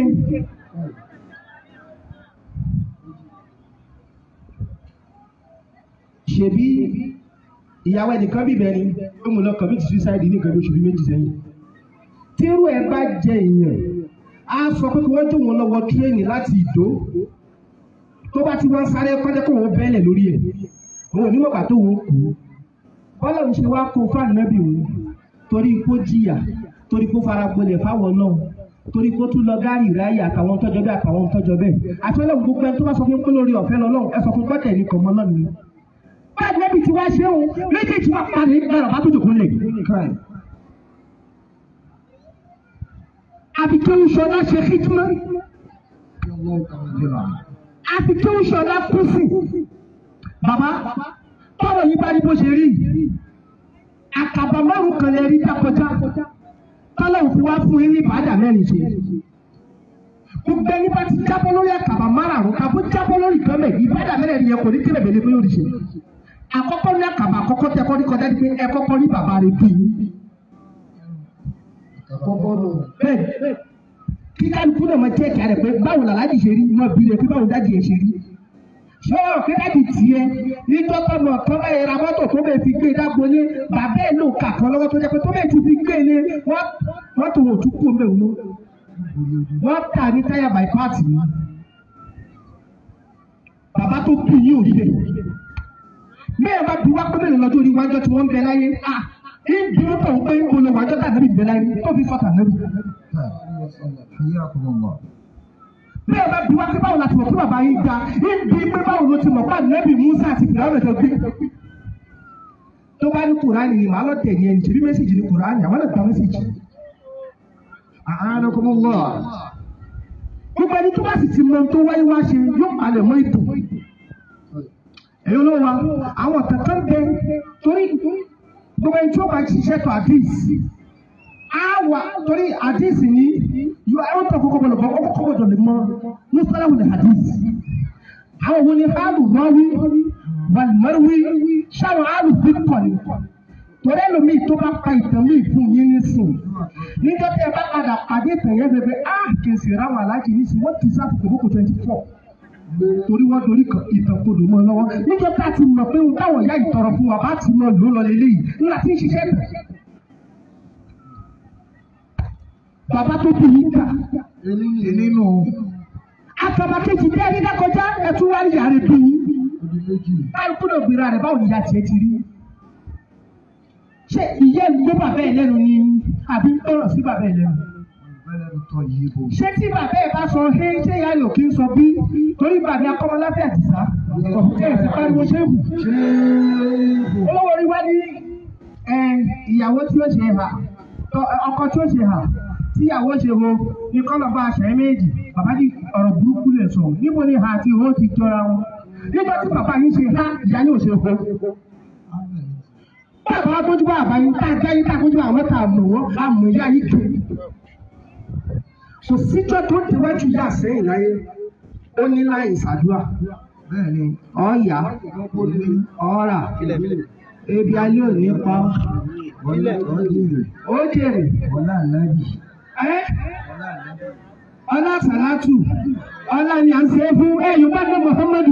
Ṣèbí ìyàwó ẹnìkan bíbẹ ni ó mú lọ commit suicide ní nǹkan bí oṣù bíi méjì sẹ́yìn. Tírú ẹ bá jẹ èèyàn á sọ pé kí wọ́n jó wọn lọ́wọ́ tírẹ́ẹ̀nì láti Ìdó tó bá ti wọ́n sáré kọjá kó wọ́n bẹ́ẹ̀lẹ̀ lórí ẹ̀ òun ò ní mọ̀gbà tó wọ́n kú. Bọ́lá ń ṣe wá kó fún ànábì òun torí kó jìyà torí kó fara gbolẹ̀ fáwọn náà torí kó tún lọ gáàrí ráyè àtàwọn tọ́jọ́ bẹ́ẹ̀ àtàwọn tọ́jọ́ bẹ́ẹ̀ àti ọlọ́run gbogbo ẹni tó bá sọ fún lórí ọ̀fẹ́ lọ́lọ́run ẹ sọ fún gbọ́dẹ̀ ní kọ̀mọ́ náà ni. Bá ànábì tí wá ṣe òun méjèèjì wá parí gbọ́dọ̀ bá tó jòkó lẹ̀. Àfi kí ń ṣọlá ṣe hikmah àfi kí ń ṣọlá kú sí. Bàbá tọ́rọ̀ yìí bá rí bó ṣe rí àkàbà márùn kan lè rí dákọjá tọ́lọ́hùn fi wá fún yín ní ìbàdà mẹ́rin ṣe. Gbogbo ẹni bá ti jábọ́ lórí àkàbà márùn kàbó jábọ́ lórí kan mẹ́ ìbàdà mẹ́rin yẹn kò ní kílẹ̀ bẹ̀lẹ́ pé yóò rí ṣe. Àkọ́kọ́ ní àkàbà àkọ́kọ́ tẹ kọ́ ní kọjá ní pé ẹ kọ́kọ́ ní bàbá rẹ̀ bí. Bẹ́ẹ̀ kí kálukú náà máa jẹ́ ìkà rẹ̀ pé báwo làlájì ṣe rí náà bí rẹ̀ pé báwo dájì ẹ̀ ṣe rí. Ṣọ́ọ̀ kí dájì tiẹ̀ ní tọ́tọ́ mọ̀ kán bá yẹra mọ́tò tó bẹ́ẹ̀ fi gbé dágbolé bàbá ẹ̀ ló kà kan lọ́wọ́ tó jẹ́ pé tó bẹ́ẹ̀ ti fi gbé lé wọ́n tó wọ́n tún kú omi òun wọ́n tà ní táyà bypass ni. Bàbá tó kú yín ò rí bẹ́ẹ̀. Bẹ́ẹ̀ bá bí wá pé mẹ́rin lọ́jọ́ orí wájọ́ tí wọ́n ń bẹ láyé ìdí ó tàn pé ń bolo wájọ́ tà níbi ìbẹ̀ láyé tó fi sọ́tà níbi. Bí ẹ bá bí wá pé báwo la ti mọ̀ pé bàbá yín ga ìdí pé báwo ló ti mọ̀ pé ànábì Musa àti Fìràwọ̀ ẹ̀jọ̀ gbé. Tó bá ní Kùránì ni màá lọ tẹ̀ ní ẹni ṣe bí mẹ́sìgì ní Kùránì àwọn náà gba mẹ́sìgì. Gbogbo ẹni tó bá sì ti mọ tó wáyé wá ṣe yóò palẹ̀ mọ́ ètò. Èyí ló wá àwọn kankan bẹ torí gbogbo ẹni tí ó bá ṣiṣẹ́ tó àdìsí. Àwa torí àdìsí ni yóò ẹ wọ́n tó kókó bọ̀lọ̀ bọ̀ ọkọ̀ kókó dọ̀ lè mọ mùsùlùmí ní àdìsí. àwọn wo ni áàlù rọ́wí wàlúmọ́rúwí ṣáwọn áàlù bí kọ̀ ní. torí ẹlòmíì tó bá pa ìtàn míì fún yín nísìn níjọ́ tí ẹ bá padà pàdé ìtàn yẹn bẹ̀rẹ̀ kì í sì ráwọn aláàjì nísìn wọ́n ti sáà fún kòkó 24 torí wọ́n dorí ìtàn kodò mọ́ lọ́wọ́ níjọ́ tá a ti mọ̀ pé ohun táwọn ìyá ìtọrọ fún wa bá ti mọ̀ ló lọ lélẹ́yìí ńlá tí ń ṣiṣẹ́ tẹ̀. bàbá tó bí yín kà nínú àkàbà kejì bí ẹni dákọjá ẹtú wá yàrá bí yín kálukú ló gbéra rẹ̀ báwo ni ìyá tiẹ̀ ti rí. ṣé ìyá ìlú bàbá ẹ̀ lẹ́nu ni àbí ń tọrọ sí bàbá ẹ̀ lẹ́nu? ṣé tí bàbá ẹ̀ bá sọ ṣé ìyá yóò kí ń sọ bí torí bàbá akọ́mọláfẹ́ àdìsá ọ̀fẹ́ ẹ̀ pariwo ṣéèbù. olówó orí wá ní ìyàwó tí ó ṣe hà ọkọ tí ó ṣe hà tíyàwó ṣe ho ní kọ́lọ̀ bá aṣọ ẹ̀ méjì bàbá ní ọ̀rọ̀ burúkú lè sọ níbo ni ha àti ìhó ti jọra wọn nígbà tí bàbá yín ṣe há ìyá yóò ṣe ho. bàbá wa tójú bá àbáyé tá a jáyé tá a tójú àwọn tá a mọ̀ wọ́n a mọ̀ ìyá yìí tó. kò síjọ́ tó ń tẹ̀wájú yá sẹ́yìn láyé ó ní láì ìsàdúrà ọ̀ọ́yà ọ̀ọ́rà ebi ayé ò ní pa ó jèrè ọlá sàlátù ọlá ni à ń ṣe fún Yorùbá ní Muhammadu.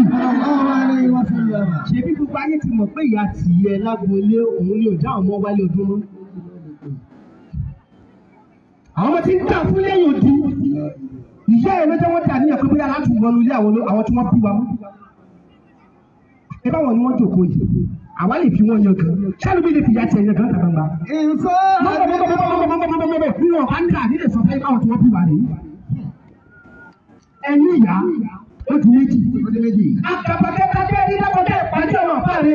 ṣebí gbogbo ayé ti mọ̀ pé ìyá tìyẹ lágboolé òun ni òjá ọmọ wálé ọdún mọ́. àwọn ọmọ tí ń tà fún lẹ́yìn òdi ìyá ẹ̀ lọ́jọ́ wọn dà ní ẹ̀kọ́ bóyá láti wọnú ilé àwọn tí wọ́n bí wa mú. ẹ báwọn ni wọ́n jókòó yìí àwa lè fi wọn yan gan ṣáà ló bí lè fi ìyá tiẹ̀ yan gan tàgbàgbà. bí wọn bá ń dà nílẹ̀ sọ fẹ́ káwọn tí wọ́n bí wa rèé. ẹni ìyá ó di méjì. àkàbàkẹ́kẹ́ ẹni dákọ̀dẹ́ ìpàdé ọ̀rọ̀ ọ̀fà rẹ̀.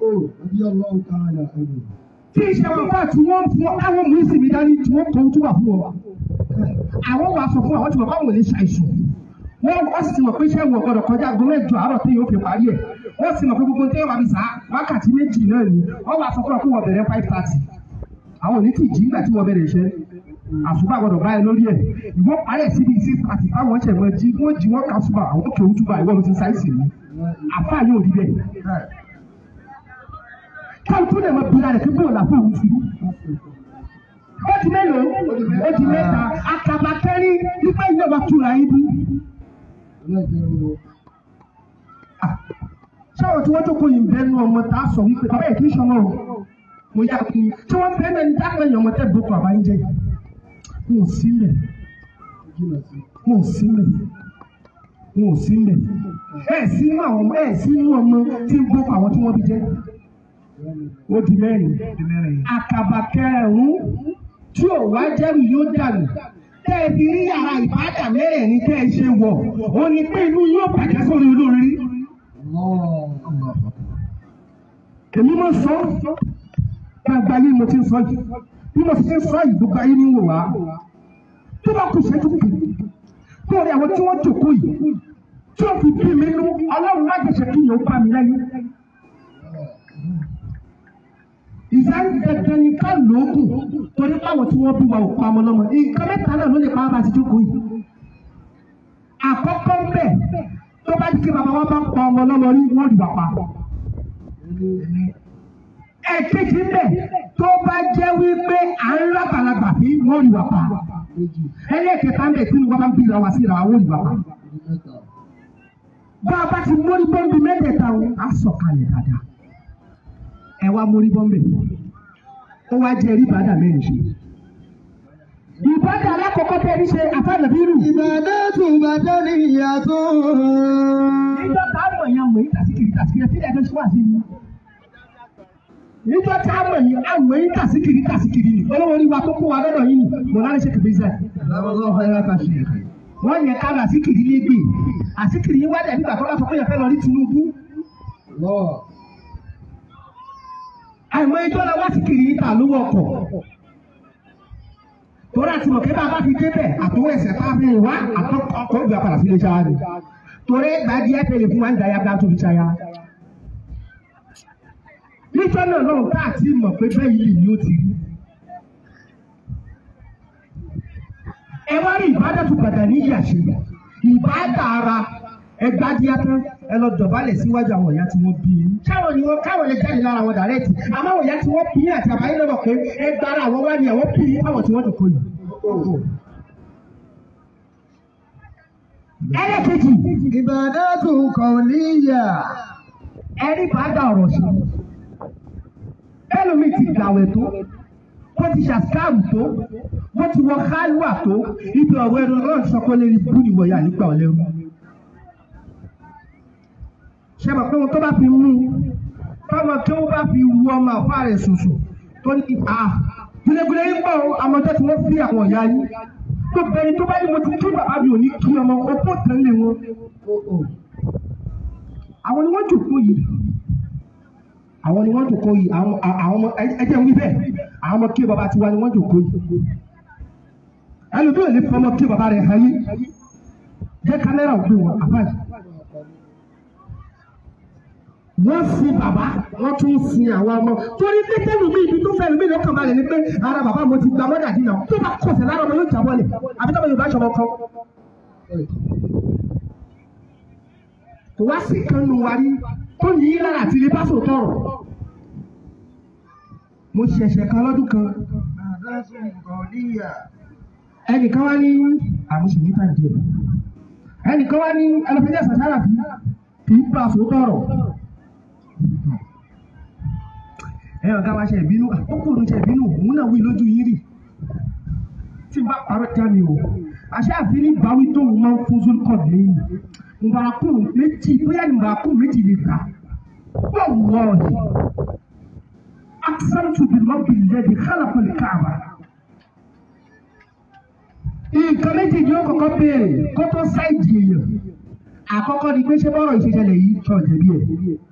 tí ìṣe wọn fà tí wọ́n fún àwọn mú ìsinmi dání tí wọ́n kọ́ túbà fún wọn. àwọn wà sọ fún àwọn tí wọ́n bá wọn lè ṣàìsùn. wọ́n sì ti mọ̀ pé iṣẹ́ wọn gbọ́dọ̀ kọjá aago mẹ́jọ àárọ̀ tí yóò fi parí ẹ̀. wọ́n sì mọ̀ pé gbogbo tẹ́wọ́ àbí sá wákàtí méjì náà ni wọ́n wà sọ fún ọ pé wọ́n bẹ̀rẹ̀ 5:30. àwọn ò ní tì jí nígbà tí wọ́n bẹ̀rẹ̀ iṣẹ́. àṣùbà gbọ́dọ̀ bá ẹ lórí ẹ̀ ìwọ́n parẹ́ síbi 6:30 káwọn ṣẹ̀ mọ́ jí wọ́n jí wọ́n kásùbà àwọn òkè òtúbà ìwọ́n ló ti sáìsì ní àfáà yóò rí bẹ́ẹ̀. káwọn tó lè mọ bí ara rẹ̀ pé bóòlù àfáà òun fi. ó ti mélòó ó ti mẹ́ta àkàbà kẹ́rin nípa ìjọba túra yín bí. sáwọn tí wọ́n tó kó yìí bẹ́ẹ̀ nù ọmọ tá a sọ wípé bàbá yìí kì í sọmọ o mo yá kí tí wọ́n bẹ́ẹ̀ náà ní dáhùn ẹ̀yàn ọmọ tẹ́ boko àbáyé jẹ́ wọn ò sí mẹ́ ẹ̀ sínú ọmọ tí ń boko àwọn tí wọ́n bí jẹ́ ó di mẹ́rin àkàbà kẹrùn tí ò wá jẹ́rù yóò dànù tẹ́ ẹ fi rí yàrá ìbádà mẹ́rẹ̀ẹ̀rin tẹ́ ẹ ṣe wọ̀ ó ní pé inú yóò bàjẹ́ sórí olórí. èmi mọ̀ sọ gbàgbà yìí mo ti ń sọ yìí bí mo ti ń sọ yìí gbogbo ayé ní wò wá tó bá kù ṣẹ́jú kù tó rí àwọn tí wọ́n jòkó yìí tí ó fi bí mi nú ọlọ́run má jẹ̀ṣẹ̀ kí yóò bá mi lẹ́yìn. ìsáyé dandan ni ká lóògùn torí báwọn tí wọ́n bí wa ò pa ọmọ lọ́mọ nǹkan mẹ́ta náà ló lè pa á bá ti jókòó yìí. àkọ́kọ́ ń bẹ̀ tó bá di kí bàbá wọn bá pa ọmọ lọ́mọ rí wọ́n rí bàbá. ẹ̀kejì ń bẹ̀ tó bá jẹ́ wípé à ń lábàlagbà bí wọ́n rí bàbá. ẹlẹ́kẹta ń bẹ̀ tí wọ́n bá ń bí ìlà wá sí ìlà wọ́n rí bàbá. bá a bá ti mórí bọ́ǹbì mẹ́tẹ̀ẹ̀ta á sọ̀kalẹ̀ dáadáa. ẹ wá mórí bọ́ǹbì ó wá jẹ́ rí bàdà mẹ́rin ṣe. ìbádà alákọ̀ọ́kọ́ tẹ́ ní ṣe àfàlẹ́bírù. ìbádàtù bàdà ní ìyàtọ̀. níjọ́ tá a mọ̀ yẹn mọ̀ yín tàṣíkiri sílẹ̀ ẹjọ́ ṣe wà sí i. níjọ́ tá a mọ̀ yín á mọ̀ yín tàṣíkiri ni olówó orí wa tó kó wa lọ́dọ̀ yín ni mo náà ṣe kìbí sẹ́. wọ́n yẹ ká àṣíkiri légbè àṣíkiri yín wá dẹ̀ nígbà tó bá sọ pé yẹn fẹ́ lọ rí Tinubu. àìmọ̀ ẹjọ́ la wá àṣíkiri yín tà lówó ọkọ̀. torí àti mọ̀ kí bá a bá fi débẹ̀ àtọwọ́ ẹsẹ̀ tá a fi wá àtọkọ̀ ìgbà padà sí ilé iṣẹ́ wa ni. torí gbàdí ẹ̀ tẹ̀lé fún wa ń dayà bá tóbi ṣáyà. níjọ́ náà lọ́run tá àti mọ̀ pé bẹ́ẹ̀ yìí ni ó ti rí. ẹ wá rí ìbádàtú padà ní ìyàṣẹ ìbádà ara ẹgbà díẹ̀ tán ẹ lọ dọ̀bálẹ̀ síwájú àwọn ìyá tí wọ́n bí i. káwọn lè jáde lára wọn dàrẹ́tì àmọ́ àwọn ìyá tí wọ́n bí i àti àbáyé lọ́dọ̀ pé ẹgbà ara àwọn wá ní àwọn bí i àwọn tí wọ́n dòkó yìí. ẹlẹ́kejì. Ìbádàtù kọ̀ọ̀lìyà. ẹni bá dá ọ̀rọ̀ sí. ẹlòmíì ti gbàwẹ̀ tó wọ́n ti ṣàṣkáàbù tó wọ́n ti wọ kálíwà tó ibi ọ̀rọ̀ ẹnu náà sọ pé lè rí bú ìwọ̀yà nígbà ọ̀lẹ́rú. ṣe mọ̀ pé wọn tó bá fi mú tọ́mọ tí wọ́n bá fi wú ọmọ àfa rẹ̀ ṣoṣo tó ní gúlégúlé ń bọ̀ àmọ́jọ́ tí wọ́n fi àwọn ìyá yín tó bẹ̀rẹ̀ tó bá ní mo ti kí bàbá mi ò ní kí ọmọ opó tẹ̀lé wọn. àwọn ni wọ́n jòkó yìí àwọn ọmọ ẹjẹ wí bẹ́ẹ̀ àwọn ọmọ kí bàbá tiwa ni wọ́n jòkó yìí ẹlòmíràn lè fọmọ kí bàbá rẹ̀ hàn yín jẹ́ kámẹ́rà ògbé wọn àbáyé. wọ́n sin bàbá wọ́n tún sin àwọn ọmọ torí pé tẹ́lu mi ibi tó fẹ́ mi lọ́kàn balẹ̀ ni pé ara bàbá mo ti gba mọ́dà dínà tó bá kọsẹ̀ lára ọmọ yóò jà wọlé àbí tọ́mọ Yorùbá ṣọmọ kan. kò wá sí kan nù wá rí tó ní í lára àti ilé bá sò tọrọ. mo ṣẹ̀ṣẹ̀ kan lọ́dún kan. ẹnìkan wá ní àmúṣe níta díẹ̀ ẹnìkan wá ní ẹlẹ́fẹ̀jẹ̀ sàṣàrà kì í bá sò tọrọ. ọ̀gá wa ṣe ìbínú àkókòrò ṣe ìbínú òun náà wí lójú yín rì tí n bá parọ́ já mi o àṣà àfin ní báwí tóun máa ń fún zulukọ lẹ́yìn nbàràkù méjì bóyá nbàràkù méjì lè gbà wọ́n wọ́ọ̀dì aksantu bi lọ́bì lẹ́dí kálàpọ̀lì káàbà. nǹkan méjì ni ó kọ́kọ́ béèrè kó tó sáìdì èèyàn àkọ́kọ́ ni pé ṣé bọ́rọ̀ ìṣẹ̀lẹ̀ yìí tọ́ jẹ̀bi ẹ̀.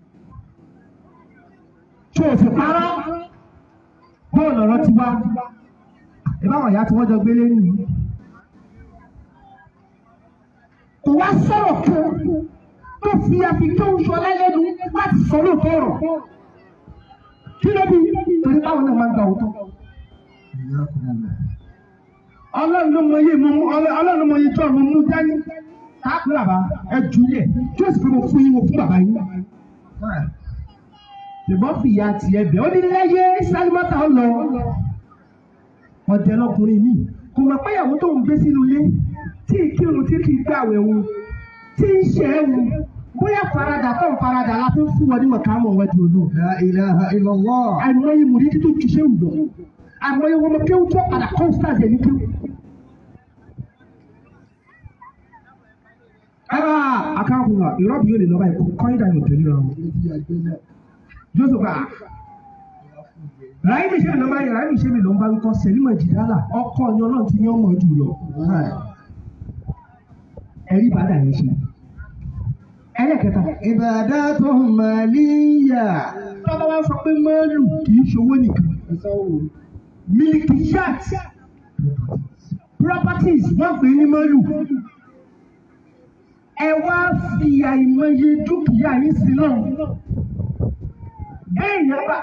tó o sì parọ́ bóòlù ọ̀rọ̀ ti wá ìbáwọn ìyá tí wọ́n jọ gbélé nìyí. kò wá sọ̀rọ̀ kan tó fi àfikún oṣù ọlẹ́lẹ́nu láti sọ lóòótọ́ ọ̀rọ̀ kí ló bí torí báwọn náà máa ń gba òótọ́. ọlọ́run ló mọ iye tó ọ̀run mú dání káàkiri àbá ẹ jùlẹ̀ tí ó sì fi mo fún yín wo fún bàbá yín. ṣùgbọ́n fìyà tiẹ̀ bẹ̀ ó ní lẹ́yẹ sálímọ́tà lọ. ọ̀jẹ̀ lọkùnrin mi kò mọ̀ pé ìyàwó tó ń gbé sínú ilé tí ìkírun tí kì í gbàwẹ̀ wọn tí ń ṣe é wọn bóyá faradà tó ń faradà la fi ń fún wọn ní mọ̀kámù wájú olóò. La ilaha illallah. àìmọye mùrídí tó ti ṣe wùdọ̀ àìmọye wọn kéwù tó padà constance ẹni kéwù. akáwọ̀ wa ìrọ́bù yóò lè lọ́ba ẹ̀kọ́ kọ́ńdà yóò tẹ̀lé ra wọn. joseph ráyìn ìṣe mi ló ń bá wíkọ́ sẹ́límọ̀ jìdálà ọkọ ni ọlọ́run ti ní ọmọ jù lọ. ẹ̀rí bàdà yẹn ṣe. ẹlẹ́kẹta. Ìbádàtù màlíyà. tọ́lá wa sọ pé mọ́ọ̀lù kì í ṣòwò nìkan. mílíkì yat properties wọ́n pè é ní mọ́ọ̀lù. ẹ wá fi àìmọye dúkìá yín sí náà. bẹ́ẹ̀ yẹn bá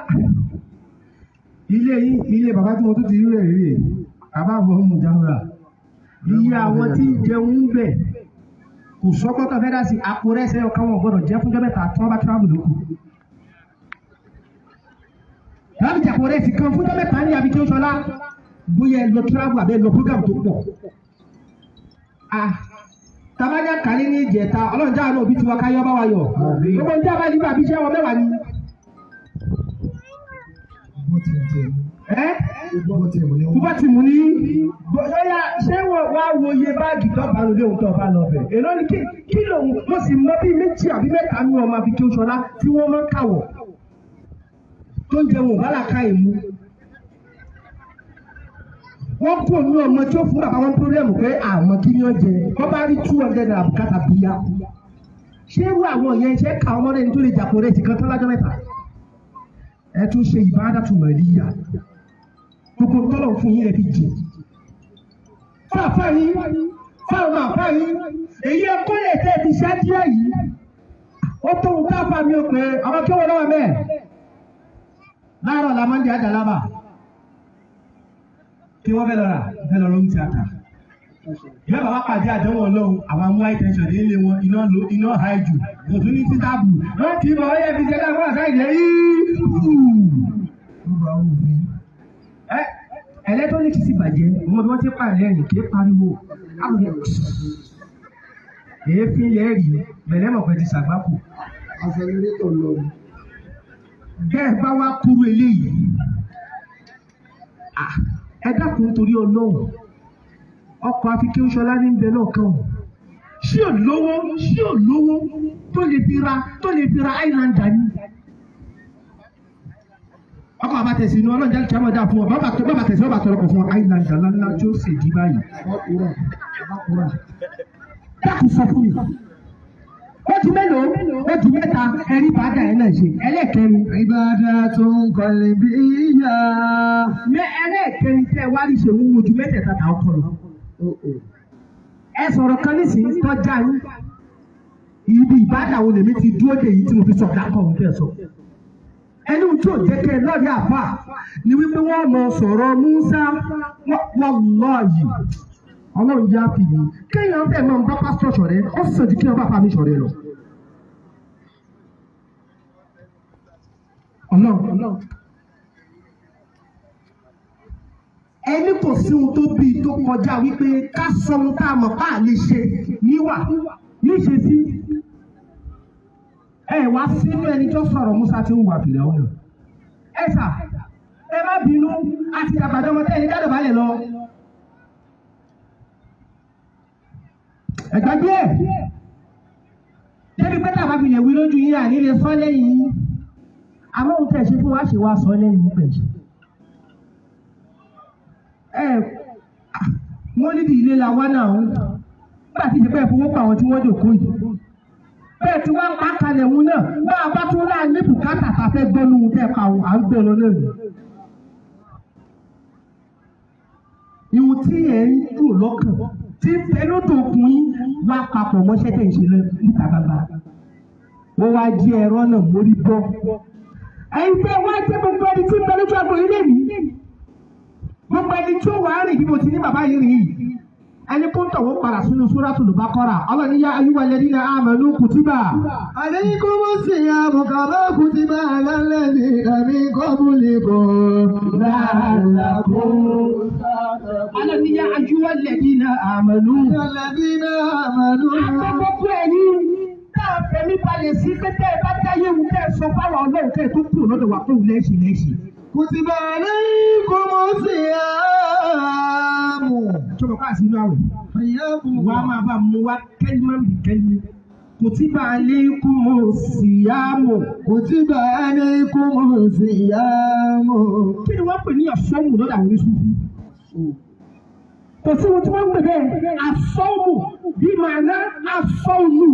ilé bàbá tí mo tún ti rí rẹ̀ rí ẹ̀ bàbá àwọn ọmọ ìjáwúra iye àwọn tí jẹun ń bẹ̀ kò sọ́kọ́tọ̀ fẹ́ dá sí àpò rẹ̀ ṣe ọkàn wọn gbọ́dọ̀ jẹ́ fún jọ́mẹ́ta tí wọ́n bá tíráàmù lókù. láti jàpò rẹ̀ sì kan fún jọ́mẹ́ta ní àbí tí ó ṣọlá bóyá ẹ lọ tíráàmù àbẹ́ lọ program tó pọ̀. tabajà kàlí ní ìjẹta ọlọ́run jáà náà òbí tiwa káyọ́ bá wa yọ gbogbo ń jábá nígbà bí iṣẹ́ wọn mẹ́wàá ni. tó bá ti mú ní bóyá ṣé wọ́n wá wo iye báàgì tó bá lóde òun tó bá lọ bẹ̀ èló ni kí lòun mo sì mọ bí méjì àbí mẹ́ta ní ọmọ àbí kí o ṣọlá tí wọ́n máa ń kàwọ̀ tó ń jẹun òbálàká ìmú. wọ́n kò ní ọmọ tí ó fún bàbá wọn pírọ́blẹ́mù pé àmọ́ kí ni ó jẹ wọ́n bá rí 200 naira bùkátà bíyá. ṣé irú àwọn ìyẹn iṣẹ́ ká ọmọdé ní tó lè jàpọ̀ rẹ̀ ti kan tán lájọ́ mẹ́ta. ẹ tún ṣe ìbádàtù màlíyà gbogbo tọ́lọ̀ fún yín ẹbí jẹ. fáfáyín fáwọn àfáyín èyí ẹkọ́ lè tẹ́ ti ṣáájú yìí ó tó ń káfà mi ò pé ọmọ kí wọ́n lọ́wọ́ mẹ́ẹ̀ láàárọ̀ la máa ń di àjàlábà kí wọ́n fẹ́ lọ rà fẹ́ lọ lóhun tíátà ìyá bàbá pàdé àdánwò ọlọ́run àwọn amú àìtẹ́sọ̀ ní ilé wọn iná high jù òtún ní títàbù wọ́n ti bọ̀ ọ́yẹ́ fi jẹ́ láwọn àkáìlẹ̀ ẹlẹ́tọ́nìkì sì bàjẹ́ ọmọ bí wọ́n ti pààrẹ̀ ẹ̀yìn kí pariwo èéfín lẹ́ẹ̀rí bẹ̀lẹ́mọ̀pẹ́ ti sàgbákò bẹ́ẹ̀ bá wá kúrú eléyìí ẹ dákun torí ọlọ́run ọkọ̀ afikéńsọlá ní bẹ náà kan ṣí ò lówó tó lè fi ra islander ní ọkọ̀ àbátẹ̀sí ni ọlọ́run jáde kí a máa dá fún ọ bàbá tẹ̀sí ọba tọrọkọ̀ fún islander ńlá tí ó sì di báyìí dákun sọ fún mi wọ́n ti mélòó wọ́n ti mẹ́ta ẹ̀rí bàdà ẹ̀ náà ṣe ẹlẹ́kẹrin. ìbàdà tó ń kọ́lé bí yá. ẹlẹ́kẹrin tẹ́ wá rí ṣe ń wojú mẹ́tẹ̀ẹ̀ta tà ọkọ lọ. ẹ sọ̀rọ̀ kan nísìnyí tọ́jà yín ibi ìbàdà wo lèmi ti dúró dé yìí tí mo fi sọ̀rọ̀ dákọ̀ òun fẹ́ sọ. ẹni tí ò jẹ́ kẹ́ ẹ lọ́ọ̀dẹ́ àbá ni wípé wọ́n mọ sọ̀rọ̀ Musa wọ́n lọ́ọ̀yì. Ọlọ́run yá fi mi kéèyàn fẹ́ máa ń bá pásítọ̀ ṣọ̀rẹ́ ó sàn ju kí wọ́n bá fa mi ṣọ̀rẹ́ lọ. Ọlọ́run ẹni kò sí ohun tó bí tó kọjá wípé ká sọ ohun tá a mọ̀ bá a lè ṣe níwà níṣe sí. Ẹ wá sínú ẹni tó sọ̀rọ̀ Musa tí ń wà fìlà ọ̀nà. Ẹ sà ẹ má bínú àti àbàdàmọ́tẹ́ ẹni dáadọ́ balẹ̀ lọ. Ẹ̀gbájú ẹ̀ débi pé tàbá fi lè wí lójú yín àní lè sọ lẹ́yìn àmọ́ òun tẹ̀ ṣe fún wa ṣe wá sọ lẹ́yìn pẹ̀jù. Wọ́n níbi ilé la wá náà ń nígbà tí ìjọba ìfowópamọ́ àwọn tí wọ́n jòkó yìí bẹ́ẹ̀ tí wọ́n pa kalẹ̀ wọn náà bá a bá tún láà ní bùkátà tá a fẹ́ gbọ́ nínú tẹ́ pa àwọn à ń gbọ́ lọ náà ni. Ìwọ̀n tí ẹ̀ ń dùn lọ́kàn tí ẹnu tó kún yín wá papọ̀ mọ́ṣẹ́ tẹ̀ ń ṣe lọ níta gbangba wọ́n wá jí ẹ̀rọ náà mórí bọ́. ẹ̀yin tẹ́ wá jẹ́ gbogbo ẹni tí ń bẹ lójú àgbò ilé mi gbogbo ẹni tí ó wà á rìn bí mo ti ní bàbá yìí rìn yìí ẹni kó ń tọ̀wọ́ padà sínú Suratul Baqara ọlọ́ni yá ayyuhal ladina amanu kutiba. alaykumus siyamu kama kutiba alal ladina min qablikum la'allakum ọlọ́ni yá ayyuhal ladina amanu. àtọ́gbọ́kú ẹ̀yìn náà fẹ̀mí balẹ̀ sí pé tẹ́ ẹ bá dáyé wù kẹ́ ẹ sọ fáwọn ọlọ́run kẹ́ ẹ tó kúrò lọ́dọ̀ wà fún lẹ́sìn. kutiba alaykumus siyamu. Sọ̀rọ̀ káàsì inú àwẹ̀. Wà á máa bá mu wá kẹ́límà bí kẹ́límà. Kutiba alaykumus siyamu. Kutiba alaykumus siyamu. Kí ni wọ́n pè ní àsọ́mù lọ́dọ̀ àwọn oníṣòwò? Kò sí ohun tí wọ́n ń pè bẹ́ẹ̀ àsọ́mù bí màánà àsọ́mù.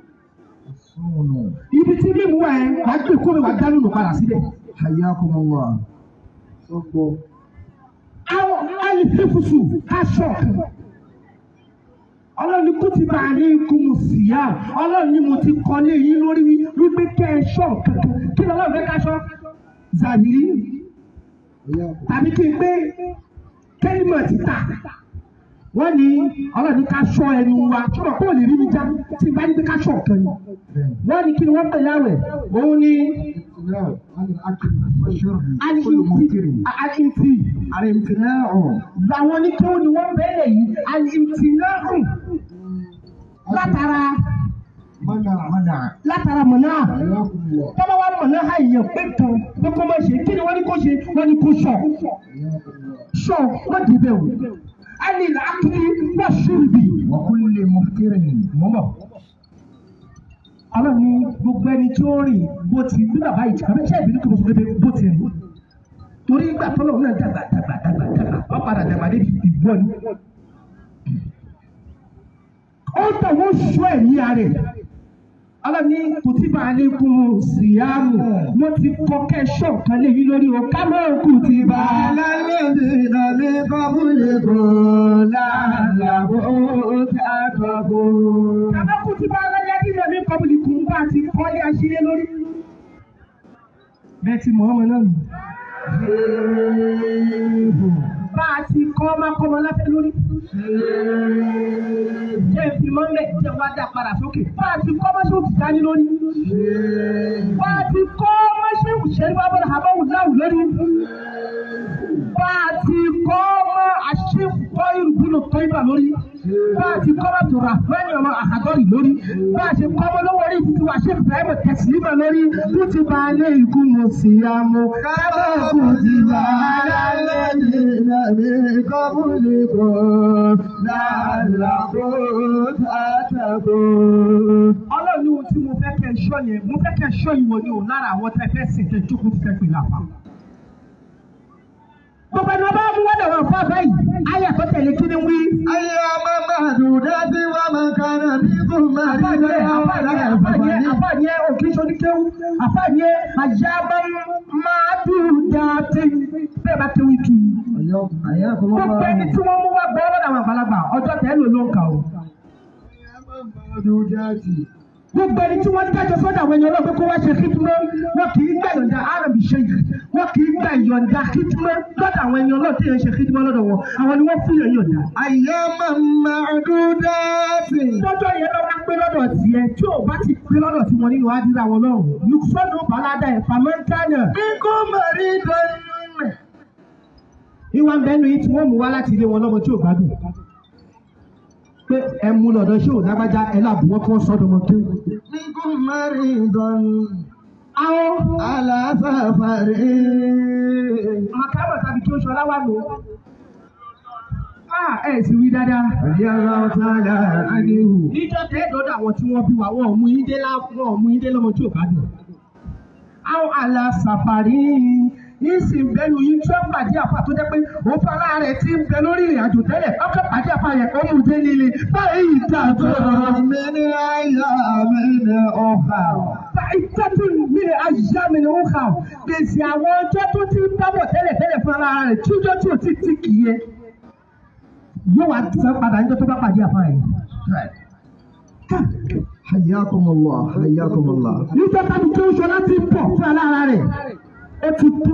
Ibi tí mímu wà ẹ́ wà á gbé kórè wà á dánú nù padà síbẹ̀. Hayyakumullah. Àwọn alìfẹ́fùsù aṣọ ọlọ́run ní kutiba alaykumus siyam ọlọ́run ní mo ti kọ́ lé yín lórí wípé kẹ́ ẹ ṣọ́ kankan kí ni ọlọ́run fẹ́ ká ṣọ́ zàmìrí tàbí kí n gbé kẹ́límọ̀ títà wọ́n ní ọlọ́run ní ká ṣọ́ ẹnu wa ṣọ́ọ̀ kó lè rí mi já tí n bá ní pé ká ṣọ́ kan ni wọ́n ní kí ni wọ́n pè láwẹ̀ òun ní Al-imtina'u. Làwọn oníkéwò ni wọ́n bẹ̀rẹ̀ yìí al-imtina'u látara mọ̀nà. Tọ́lá wa mọ̀nà àyè pé kan tó kọ́ máa ṣe kí ni wọ́n ní kó ṣe wọ́n ní kó ṣọ̀. Ṣọ̀ wọ́n dì bẹ́ẹ̀ o. Ali al-akli wa shurbi. Wa kulli muftirin. Mọ́mọ́. Ọlọ́run ní gbogbo ẹni tí ó rìn bó ti bí bàbá ìjà abẹ́ṣẹ́ ìbínú kò sọ pé bó ti rìn. Torí ìgbà tọ́lọ́run náà dàgbà wọ́n padà dàgbà débi ìgbọ́ ni. Ó tọ̀wọ́ sọ ẹ̀mí rẹ̀. Ọlọ́run ní kutiba alaykumus siyamu wọ́n ti kọ́ kẹ́ṣọ̀ kan lé yín lórí o ká máa kutiba alal ladina min qablikum la'allakum tattaqun. Kàmá kutiba alal ladina min qablikum bá ti kọ́lé aṣílẹ̀ lórí. Bẹ́ẹ̀ ti mọ̀ ọmọ náà nù. bá a ti kọ́ máa kọ́ wọn láfẹ́ lórí. Jẹ́ ìfimọ́lẹ̀ jẹ́ wá dá padà sókè. Bá a ti kọ́ máṣe òtítà ní lórí. Bá a ti kọ́ máṣe òṣèlú bábọ́dà àbáwò láwù lórí. Bá a ti kọ́ mọ́ àṣekọ́ ìrùbùnú tó ibà lórí. Bá a ti kọ́ mọ́ tòrà fẹ́ni ọmọ àkàgọ́rì lórí. Bá a ti kọ́ mọ́ lówó orí títí wà ṣe Ibrahim tẹ̀sí ibà lórí. Tó ti bá a lé ikú mo sì yá mo. Kábàkù ti bá ara lẹ́yìn nàbí kọ́bùlì kò lálàkó tàtàkó. Ọlọ́run ní ohun tí mo fẹ́ kẹ́ ṣọ́ yẹn, mo fẹ́ kẹ́ ṣọ́ ìwọ ni ò lára àwọn tẹ́ fẹ́ sìn tẹ́ jókòó ti fẹ́ pè lápá. Gbogbo ẹni ọba mú wọ́n dọ̀rọ̀ fún abẹ́ yìí, ayé ẹ̀kọ́ tẹ̀lé kí ni wí. Ayé ọmọ Màdùdá tí wọ́n máa kan náà bí kò máa rí bẹ́ẹ̀ àfààní òkè sọ́díkéwú, àfààní àyàbọ̀ Màdùdá tí bẹ́ẹ̀ bá kéwì tù. Gbogbo ẹni tí wọ́n mú wá gbọ́ lọ́dọ̀ àwọn àgbàlagbà, ọjọ́ tẹ̀ ló ló ń kà o. Gbogbo ẹni tí wọ́n dájọ́ sọ́dọ̀ àwọn ènìyàn lọ́gbẹ́ kó wá ṣe kíkúmọ́, wọn kì í gbà yọ̀ǹda Arabi ṣe yìí, wọn kì í gbà yọ̀ǹda kíkúmọ́ lọ́dọ̀ àwọn ènìyàn lọ́dọ̀ tí yẹn ṣe kíkúmọ́ lọ́dọ̀ wọn, àwọn ni wọ́n fún yẹn yọ̀ǹda. Àyàmọ̀ Màdùdá sí. Lọ́jọ́ yẹn lọ́wọ́ pé lọ́dọ̀ tiẹ̀ tí ò bá ti pé lọ́dọ̀ tí wọ́n nínú àdúrà wọn lọ́rùn. Lùsọ́nù Bàládà ẹ̀ Fàmọ́ńtánà. Bí kò máa rí bẹ́ẹ̀. Ìwà ń bẹ́ẹ̀ ni tí wọ́n mú wá láti ilé wọn lọ́mọ tí ò gbádùn. Pé ẹ mú lọ́dọ̀ ṣé ò lágbájá ẹ láàbù wọ́n kọ́ sọ́dọ̀ mọ́ kéwù. Bí kò máa rí bẹ́ẹ̀. Àwọn Aláfàfàrí. màkàbà tàbí kí ó ṣọlá wà lò. Ẹ sì wí dáadáa. Àyà ọ̀tàlá àdéhù. Níjọ́ tẹ́ dọ́dọ̀ àwọn tí wọ́n bí wa, wọn ò mú yín dé lọ́mọ tí ò gbádùn. Àwọn alásàfàrí nísìn bẹ́nu yín tí ó pàdé àpá tó jẹ́ pé ó fara rẹ̀ ti ń bẹ lórí ìrìn àjò tẹ́lẹ̀ ọkọ̀ pàdé àpá yẹn ó mú dé nílé báyìí ìdájọ́ Mẹ́ni àyà mẹ́ni ọ̀hà. ìtẹ́tù mi àyà mi ni ó kà gbèsè àwọn ọjọ́ tó ti ń bábọ̀ tẹ́lẹ̀ fún ara rẹ̀ tíjọ́ tí ò ti ti kì í yẹ yóò wá sọ padà níjọ́ tó bá pàdé àpá yẹn. Hayyakumullah, hayyakumullah. Níjọ́ tábí tó ń sọ láti pọ̀ fún ara rẹ̀ ó ti kú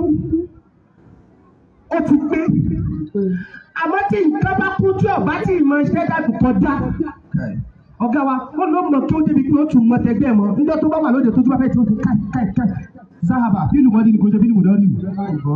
ó ti gbé àmọ́ tí nǹkan bá kú tí ọ̀bá tí ìmọ̀ iṣẹ́ dàbí kọjá ọ̀gá wa ó ló mọ̀ kí ó débi pé ó tún mọ tẹgbẹ́ mọ́ níjọ́ tó bá wà lóde tó tún bá fẹ́ tí ó ti káì sáhábà fílù mọ́dí ni kò ṣe fílù mọ́dí ni.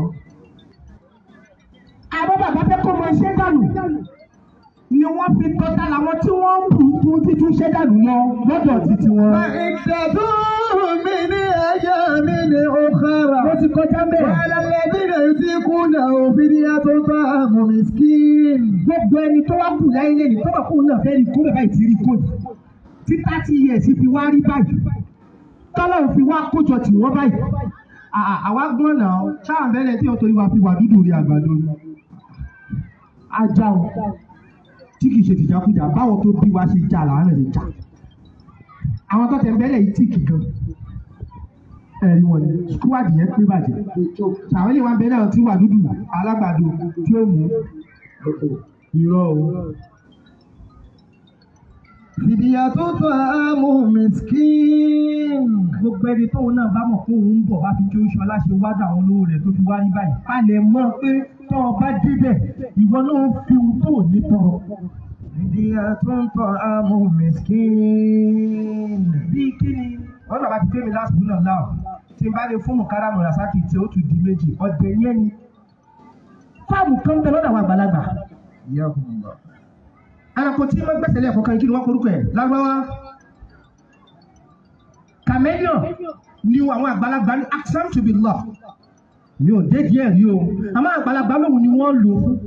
àwọn bàbá fẹ́ kó mọ iṣẹ́ dànù ni wọ́n fi tọ́ta làwọn tí wọ́n ń bù fún títún iṣẹ́ dànù lọ lọ́dọ̀ títí wọn. Ìdàdúró mi ní ẹ̀yà mi ní òkàrà. Ó ti kọjá bẹ́ẹ̀. Àlàlẹ́bí rẹ̀ ti kúnà òfin ní àtúntò àmọ̀ miskin. Gbogbo ẹni tó wá kù láyé lẹ́yìn tó bá kú náà fẹ́ rí kó bẹ̀ báyìí ti rí kó yìí. Tí 30 years fi wá rí báyìí. Tọ́lọ̀ fi wá kójọ tì wọ́n báyìí. Àwa gbọ́n náà ṣáà bẹ́lẹ̀ tí ọ̀tọ̀ ìwà fi wà dúdú rí àgbàdo ni. Ajá o. Tí kìí ṣe tìjàkújà báwọn tó bí wa ṣe jà láàárín rẹ̀ jà. Àwọn tó tẹ̀ bẹ́lẹ̀ yìí tíìkì gan. Ẹ̀rí wọn ni skúwádìí yẹn pé bàjẹ́. Àwọn ilé wa bẹ́ẹ̀ náà ti wà dúdú alágbàdo tí ó mú irọ́ o. Fìdíyà tó tọ́ àmọ̀ miskin. Gbogbo ẹni tóun náà bá mọ̀ pé òun ń bọ̀ wá fi kí oṣù aláṣẹ wádà àwọn olówó rẹ̀ tó fi wá rí báyìí. Palẹ̀ mọ́ pé tọ́ ọ bá débẹ̀ ìwọ náà fi ohun tó ní tọrọ. Fìdíyà tó tọ́ àmọ̀ miskin. Bí kíni wọ́n náà bá ti gbé mi lásìkò náà náà tí n bá lè fún Mùkáràmù Rasaki tí ó tún di méjì ọ̀dẹ̀ yẹn ni. Fáàmù kan bẹ lọ́dọ̀ àwọn àgbàlagbà. Hayyakumullah. Ẹranko tí wọ́n gbẹ́sẹ̀ lẹ́ẹ̀kọ́ kan kí ni wọ́n korúkọ ẹ̀ lágbáwá. Chameleon ni àwọn àgbàlagbà ní aksam to be law. Mi ò dé díẹ̀ rí o. Àmọ́ àgbàlagbà lòun ni wọ́n lò ó.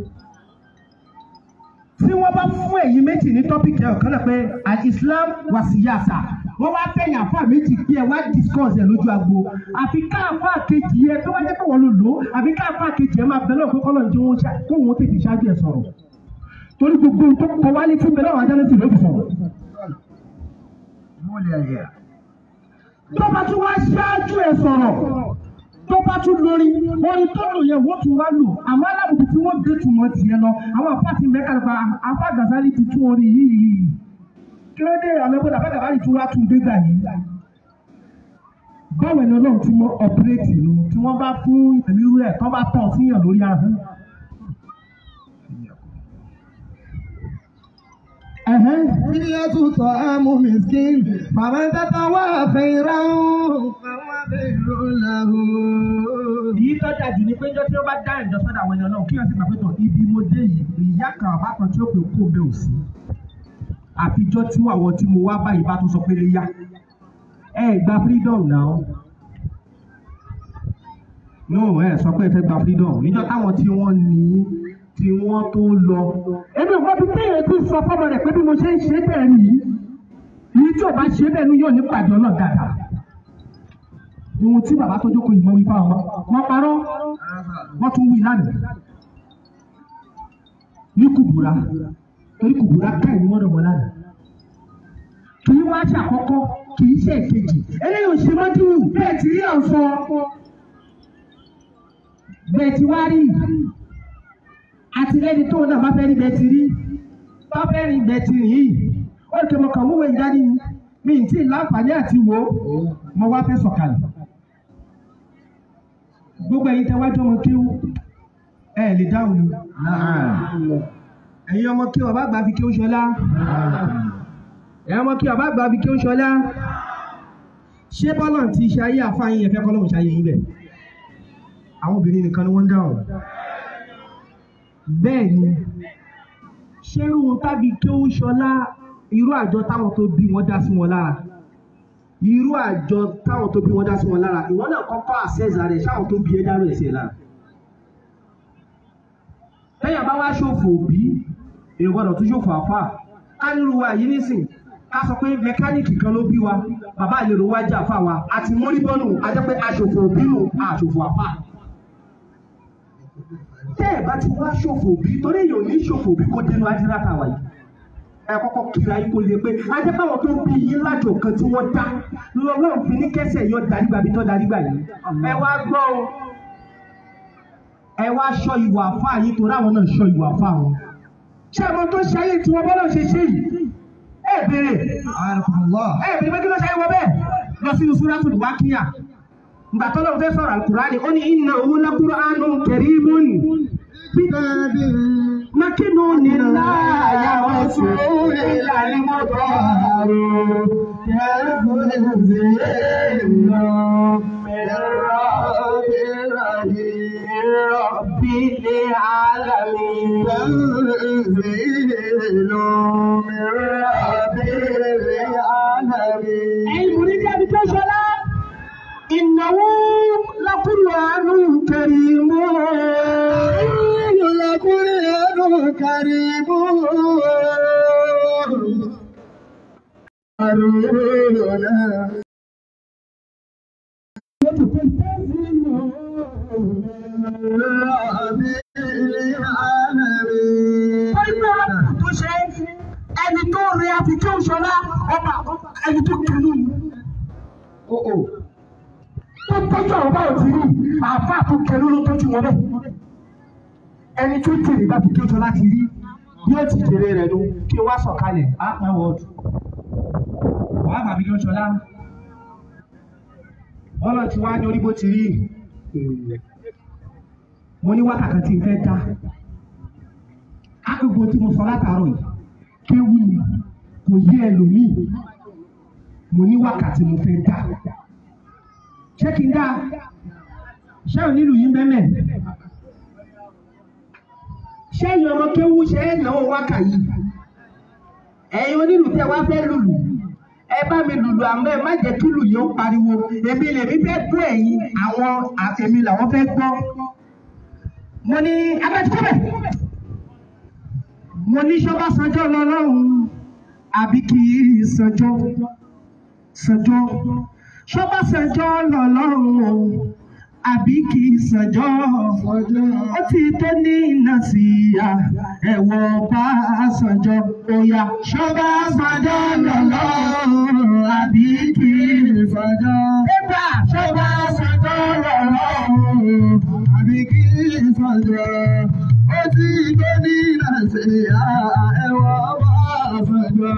Tí wọ́n bá fún ẹ̀yin méjì ní tọ́pìkì ẹ̀ ọ̀kan náà pé al-Islam wa siyasa. Wọ́n wá fẹ̀yìn àfà méjì kí ẹ wá discuss ẹ̀ lójú agbo. Àfi káàfà kejì ẹ tó wá jẹ́ pé wọ́n lò lò. Àfi káàfà kejì ẹ máa bẹ̀rẹ̀ òkú kọ́lọ̀ ní kó wọn tètè ṣáájú ẹ̀ sọ̀rọ̀. Torí gbogbo tó kọ wálé tí bẹ̀rẹ̀ àwọn ajánẹ́sì ló fi sọ̀rọ̀. Tó bá tún wá ṣáájú ẹ̀ sọ̀rọ̀, tó bá tún lórí, orin tó lò yẹ wọ́n tún wá lò. Àmọ́ alábùkù tí wọ́n gbé tùmọ̀ tiẹ̀ lọ, àwọn àpáàtì mẹ́ka nípa Afá Gàzálì ti tún orin yìí. Kí ló dé àwọn ẹgbẹ́ Afá Gàzálì tún wá tún dégbà yìí? Báwo ni Ọlọ́run tún mọ́ ọ̀pẹ́rẹ́tì nu tí wọ́n bá fún ìlú rẹ̀ tó bá tọ̀ síyàn lórí ahọ́n? فدية طعام مسكين فمن تطوع خيرا فهو خير له. Èyí tó dájú ni pé njọ́ tí wọ́n bá dá ìjọ sọ́dọ̀ àwọn ènìyàn náà kí wọ́n sì gbà pé tán ibi mo dé yìí ìyá kan àbá kan tí ó pè kó bẹ́ẹ̀ ò sí. Àfijọ́ tí àwọn tí mo wá báyìí bá tún sọ pé lè yá. Ẹ gba freedom náà. No, ẹ sọ pé ẹ fẹ́ gba freedom. Níjọ́ táwọn tí wọ́n ní tí wọ́n tó lọ. Èmi wọ́n fi téèyàn ti sọ fọ́mọ rẹ̀ pé bí mo ṣe ń ṣe bẹ́ẹ̀ nìyí. Ìyí tí ò bá ṣe bẹ́ẹ̀ ni yóò ní pàdé ọlọ́ọ̀ dáadáa. Ohun tí bàbá tó jókòó yìí mọ wípé àwọn wọn parọ́ wọ́n tún wí lánàá ní kùbùrà torí kùbùrà káì ní wọ́n wọn lánàá kì í wá ṣe àkọ́kọ́ kì í ṣe èkejì eléyìí ò ṣe mọ́jú bẹ́ẹ̀ tí rí ọ̀sọ́ bẹ́ẹ̀ tí wá rí àtìlẹ́yìn tó náà bá fẹ́ rí bẹ́ẹ̀ tí rí bá fẹ́ rí bẹ́ẹ̀ tí rí yìí ó lè mọ kàn múwèé ìdání mi ì tí ì láǹfààní àti wò ó mo wá fẹ́ sọ̀kalẹ̀. Gbogbo ẹ̀yin tẹ́ wájú ọmọ kí ẹ lè dáhùn ni. Ẹ̀yin ọmọ kí ọba àgbà fi kí ó ṣọlá. Ẹ̀yin ọmọ kí ọba àgbà fi kí ó ṣọlá. Ṣé bọ́lọ̀ ti ṣe ayé àfáàyín yẹn fẹ́ kọ́lọ́mù ṣe ayé yín bẹ̀? Àwọn obìnrin nìkan ni wọ́n ń dáhùn. Bẹ́ẹ̀ ni, ṣé irú tábí kí ó ṣọlá irú àjọ táwọn tó bí wọ́n dá sí wọn lára? Irú àjọ táwọn tó bí wọ́n dá sí wọn lára ìwọ náà kọ́kọ́ àṣẹ́zà rẹ̀ ṣáwọn tó bí ẹ dárò ẹ̀sẹ̀ lára. Lẹ́yìn bá wá ṣòfò òbí èèyàn gbọ́dọ̀ tún ṣòfò àfà ká nírú wa yìí nísìn ká sọ pé mẹkáníìkì kan ló bí wa bàbá ìlérò wa jà fà wa àti móríbọ́nù ajẹ́ pé aṣòfò òbí nù aṣòfò àfà. Tẹ́ ẹ̀ bá ti wá ṣòfò òbí torí èèyàn ò ní ṣòfò òbí kó dénú ájírátà wa yìí. Ẹ kọ́kọ́ kíra yín kó lè pé ajẹ́ báwọn tó bí yín lájò kan tí wọ́n dá lọ́wọ́ fi ní kẹsẹ̀ yọ darígbà bí tọ́ darígbà yìí. Ẹ wá gbọ́ o ẹ wá ṣọ́ ìwà àfà yín torí àwọn náà ṣọ́ ìwà àfà wọn. Ṣé àwọn tó ṣe ayé tí wọ́n bọ́lọ̀ ṣe ṣe yìí? Ẹ béèrè pé kí ló ṣe ayé wọ bẹ́ẹ̀ lọ sínú Suratul Waqi'a. Ìgbà tó lọ́wọ́ fẹ́ sọ̀rọ̀ Al-Qur'ani ó ní innahu laqur'anun karimun. مكنون الله ورسوله المطهر تنزيل من رب العالمين تنزيل من رب العالمين. المريد بكشلا إنه لقرآن كريم لقرآن كريم ẹni tó rí àfikún ṣọlá ọba ẹni tó kẹnu tó tọ́jú àwọn báwo ti rí àfa tó kẹnu ló tọ́jú wọn bẹ́ẹ̀ ẹni tó tèrè bá fikún ṣọlá ti rí yóò ti jèrè rẹ̀ ló kí wá sọ̀kalẹ̀ á pa wọ́ọ̀dù wàá bá fikún ṣọlá ọlọ́ ti wá ní orí bó ti rí mo ní wákàtí tí n fẹ́ dá agbègbè tí mo sọ látàárọ̀ yìí kéwù ni kò yé ẹlòmíì mo ní wákàtí mo fẹ́ dá ṣé kí n dá ṣé ò nílùú yín bẹ́ẹ̀ ṣé ẹ̀yin ọmọ kéwù ṣe é náwó wákà yìí ẹ̀yin onílù tẹ́ wá fẹ́ lùlù ẹ bá mi lùlù àmọ́ ẹ má jẹ́ kí lù yóò pariwo èmi lèmi fẹ́ gbọ́ ẹ̀yin àwọn àtẹ̀mí làwọn fẹ́ gbọ́ mo ní abẹ́tíkọ́bẹ̀ mo ní ṣọ́bà sanjọ́ lọ́lọ́run àbí kì í sanjọ́ ṣọ́bà sanjọ́ lọ́lọ́run àbí kì í sanjọ́ ó ti tó ní nàṣìyà ẹ̀wọ̀ bá sanjọ́ òyà ṣọ́bà sanjọ́ lọ́lọ́run àbí kì í sanjọ́ ẹ̀bà ṣọ́bà sanjọ́ lọ́lọ́run àbí kì í sanjọ́ ó ti tó ní nàṣìyà ẹ̀wọ̀ bá sanjọ́.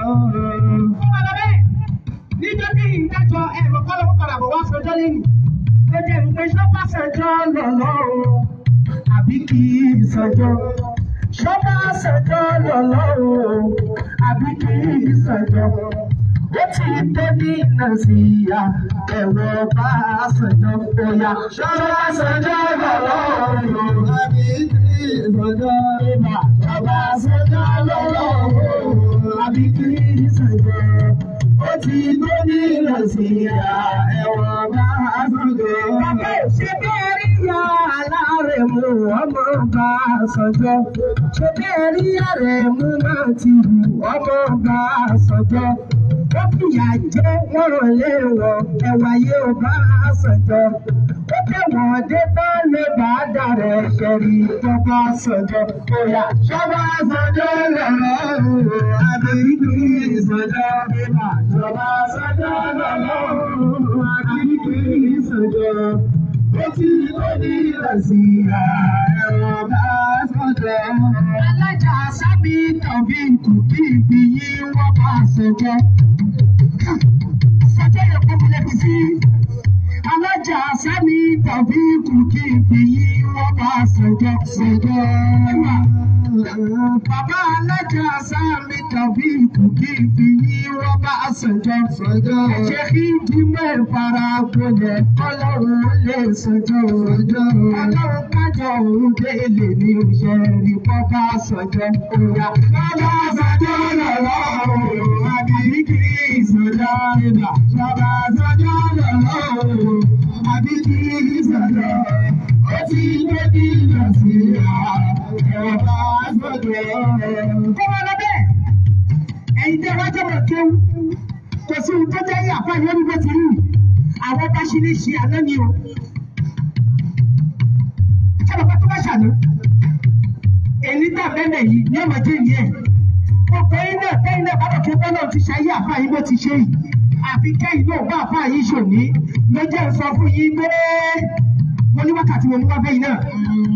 Níjọ́ bí ìdájọ́ ẹ̀rọ kọ́lọ́kọ́ padà bọ̀ wá sọjọ́ lẹ́yìn ó jẹ́ ìpè ṣọ́pá sanjọ́ lọ́lọ́run àbí kì í sanjọ́ Ṣọ́bà ṣẹjọ́ lọ́lọ́run àbí kì í ṣẹjọ́. Ó ti tó ní Nàìjíríà ẹ̀wọ̀n bá ṣẹjọ́ bóyá. Ṣọ́bà ṣẹjọ́ lọ́lọ́run àbí kì í ṣẹjọ́. Ṣọ́bà ṣẹjọ́ lọ́lọ́run àbí kì í ṣẹjọ́. Ó ti tó ní Nàìjíríà ẹ̀wọ̀n bá ṣẹjọ́. Bàbá òṣèré rí ya alárẹ̀mú ọmọ bá ṣẹjọ́. Ṣé bẹ́ẹ̀ rí àrẹ̀mú náà ti hù ọmọ bá ṣẹjọ́. Ó fìyà jẹ wọ́n lé wọn ẹ̀wà yóò bá ṣẹjọ́. Ó tẹ̀wọ̀n dé bá lè bá dàrẹ̀ ṣẹ̀rí tó bá ṣẹjọ́. Bóyá ṣọ́bà ṣẹjọ́ lọ́lọ́run àbí kì í ṣẹjọ́. Ṣọ́bà ṣẹjọ́ lọ́lọ́run àbí kì í ṣẹjọ́. Ó ti tó ní Nàìjíríà ẹ̀wọ̀n bá ṣẹjọ́. Alájà sábì tàbí kùkì ìbí yìí wọ́n bá ṣẹjọ́. Ṣẹjọ́ yẹ kó mi lẹ́bi sí. Alájà sábì tàbí kùkì ìbí yìí wọ́n bá ṣẹjọ́. Bàbá alájà sábì tàbí kùkì ìbí yìí wọ́n bá ṣẹjọ́. Ṣé kí n di mọ́ ìfara gbolẹ̀ kọ́lọ́run lè ṣẹjọ́. Ọlọ́run kájọ òun délé ní òṣèré kọ́ bá ṣẹjọ́. Bàbá ṣẹjọ́ lọ́lọ́run àbí kì í ṣẹjọ́. Bàbá ṣẹjọ́ lọ́lọ́run àbí kì í ṣẹjọ́. Ó ti gbé ní Nàìjíríà ẹ̀wọ̀n bá ṣẹjọ́. Kó wọn lọ bẹ́ẹ̀, ẹ̀yin tẹ́ wá jẹ́ mọ̀ kéwù. Kò sí ohun tó jẹ́ yí àfáà yẹn nígbà tí rí àwọn bá ṣe lè ṣe àná ni o. Ṣé bàbá tó bá ṣàná? Èyí tà bẹ́ẹ̀ yìí ní ọmọ jẹ́ ìyẹn. Gbogbo ẹ̀yin náà bá bọ̀ kí ọgbọ́n náà ti ṣayé àfáà yìí bó ti ṣe yìí. Àfi kẹ́yìn náà bá àfáà yìí ṣòní. Ló jẹ́ sọ fún yín pé mo ní wákàtí mo ní wá fẹ́yìn náà.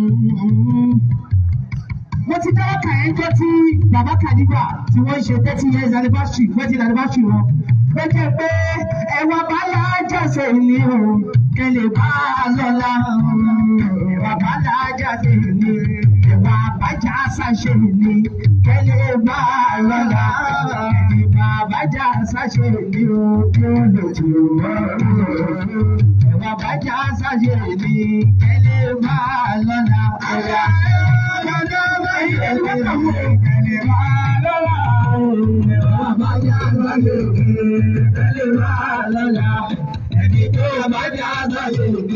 Mo ti dá wákà yẹn jọ tí bàbá Kàdígbà tí wọ́n ń ṣe 30 years anniversary 20th anniversary wọn. Ó jẹ́ pé ẹ̀wà bá lájàṣe ni o, kẹlẹ̀ bá lọ́la. Ẹ̀wà bá lájàṣe ni, ẹ̀wà bájà ṣàṣe ni, kẹlẹ̀ bá lọ́la. Ẹ̀wà bájà ṣàṣe ni o, kí ó lè tù wọ́n. Ẹ̀wà bájà ṣàṣe ni, kẹlẹ̀ bá lọ́la. Ẹ̀wà bájà ṣàṣe ni, kẹlẹ̀ bá lọ́la. Ẹ̀wà bájà ṣàṣe ni. Ẹni tó bá já sáyé ní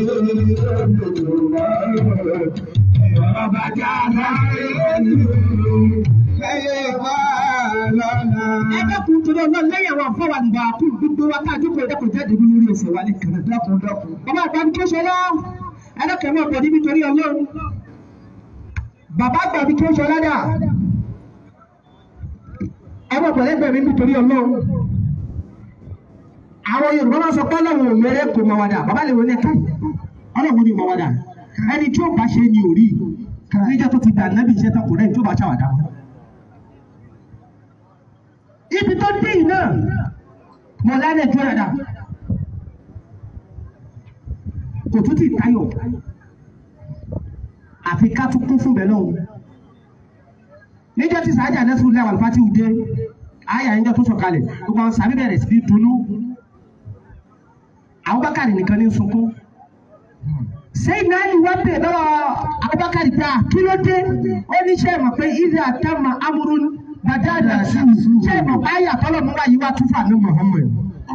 bá já sáyé ní ẹyẹ bá lọ́nà. Ẹgbẹ́ kùn tó lọ lẹ́yìn àwọn afọwà nígbà kú gbogbo wa káàdé kò ẹ̀dẹ́kùn jáde nínú orí ẹsẹ̀ wa ní kànáà dákun. Bàbá àgbà ní kí ó ṣe lọ ẹlẹ́kẹ̀ẹ́ mọ̀ pọ̀ níbi torí Ọlọ́run. Bàbá àgbà ní kí ó ṣe lọ́dà ẹgbẹ́ pẹ̀lẹ́gbẹ̀ mi nítorí Ọlọ́run. Àwọn Yorùbá máa sọ pé Ọlọ́run ò mẹ́rẹ́ kò mọ̀ wàdà. Bàbá lè wọlé ká Ọlọ́run ní mọ̀ wàdà. Ẹni tí ó bá ṣe ni ò rí. Níjọ́ tó ti dà nábì iṣẹ́ tán kò rẹ́ ní tí ó bá ṣàwàdà. Ibi tó dé yìí náà mọ̀ lálẹ́ tó rẹ̀ dà. Kò tún ti tayọ̀. Àfi ká tún kún fún bẹ́ẹ̀ lọ́wọ́. Níjọ́ tí Sàájà Nẹ́sùn lẹ́wà Fátì Udé, àyà níjọ́ tó sọ̀kalẹ̀, gbogbo àwọn sàbí bẹ̀rẹ̀ sí dunú. Abubakar nìkan ní sunkún. Sẹ́yìn náà ni wọ́n bèèrè lọ́wọ́ Abubakar pé kí ló dé? Ó ní ṣe mọ̀ pé ìdí àtàmà amúrún bàdáàdà sí ṣe mọ̀ pé àyà tọ́lọ̀ mú wáyé wá tún fà ní Muhammad.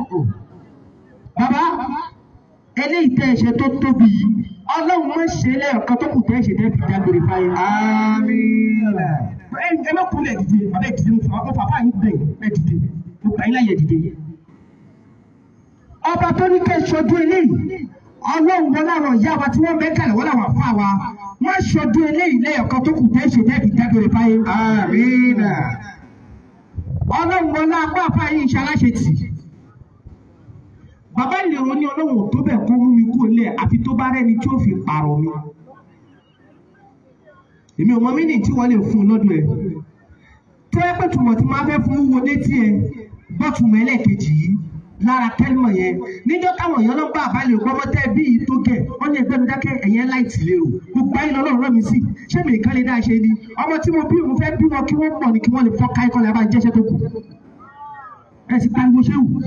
Bàbá eléyìí tẹ́ ẹ̀ṣẹ̀ tó tóbi yìí, Ọlọ́run máa ń ṣe lẹ́ẹ̀kan tó kù tẹ́ ẹ̀ṣẹ̀ tẹ́ fi dágbére fáyé. Àmín. Ẹ má kúlẹ̀ dìde, bàbá ẹ̀ dìde mo fà fà yín bẹ̀ ẹ̀ dìde, mo gbà yín láyè dìde. Ọba tó ní kẹ́ ṣojú eléyìí, Ọlọ́run wọn láwọn ìyá wa tí wọ́n mẹ́kàlẹ̀ wọ́n láwọn àfáà wa, wọ́n ṣojú eléyìí lẹ́ẹ̀kan tó kù tẹ́ ẹ̀ṣẹ̀ tẹ́ fi dágbére fáyé. Àmín. Ọlọ́run wọn lápá àfáà yìí ṣaláṣẹ tì. Bàbá ìlérò ní Ọlọ́run tó bẹ̀ kó mú mi kú lẹ̀ àfi tó bá rẹ́ni tí ó fi pààrọ̀ mi. Èmi ò mọ mí ní tí wọ́n lè fún un lọ́dún ẹ̀. Tó ẹ pé tùmọ̀ tí máa fẹ́ fún wo létí ẹ bọ́tùmọ̀ ẹlẹ́ẹ̀kejì yìí lára kẹ́lìmọ̀ yẹn. Níjọ́ táwọn èèyàn náà bá àbálẹ̀ gbọ́mọ́ tẹ́ bí i tó gẹ̀ wọ́n ní ẹgbẹ́ mi dákẹ́ ẹ̀yẹn láìtì lérò. Gbogbo ayé lọ́lọ́run rán mi sí. ṣé mi nìkan lè dá ṣe ni ọmọ tí mo bí mo fẹ́ bí wọn kí wọ́n pọ̀ ní kí wọ́n lè fọ́ ká ikọ́ lè bá jẹ́ṣẹ́ tó kù ẹ sì pariwo ṣé wù.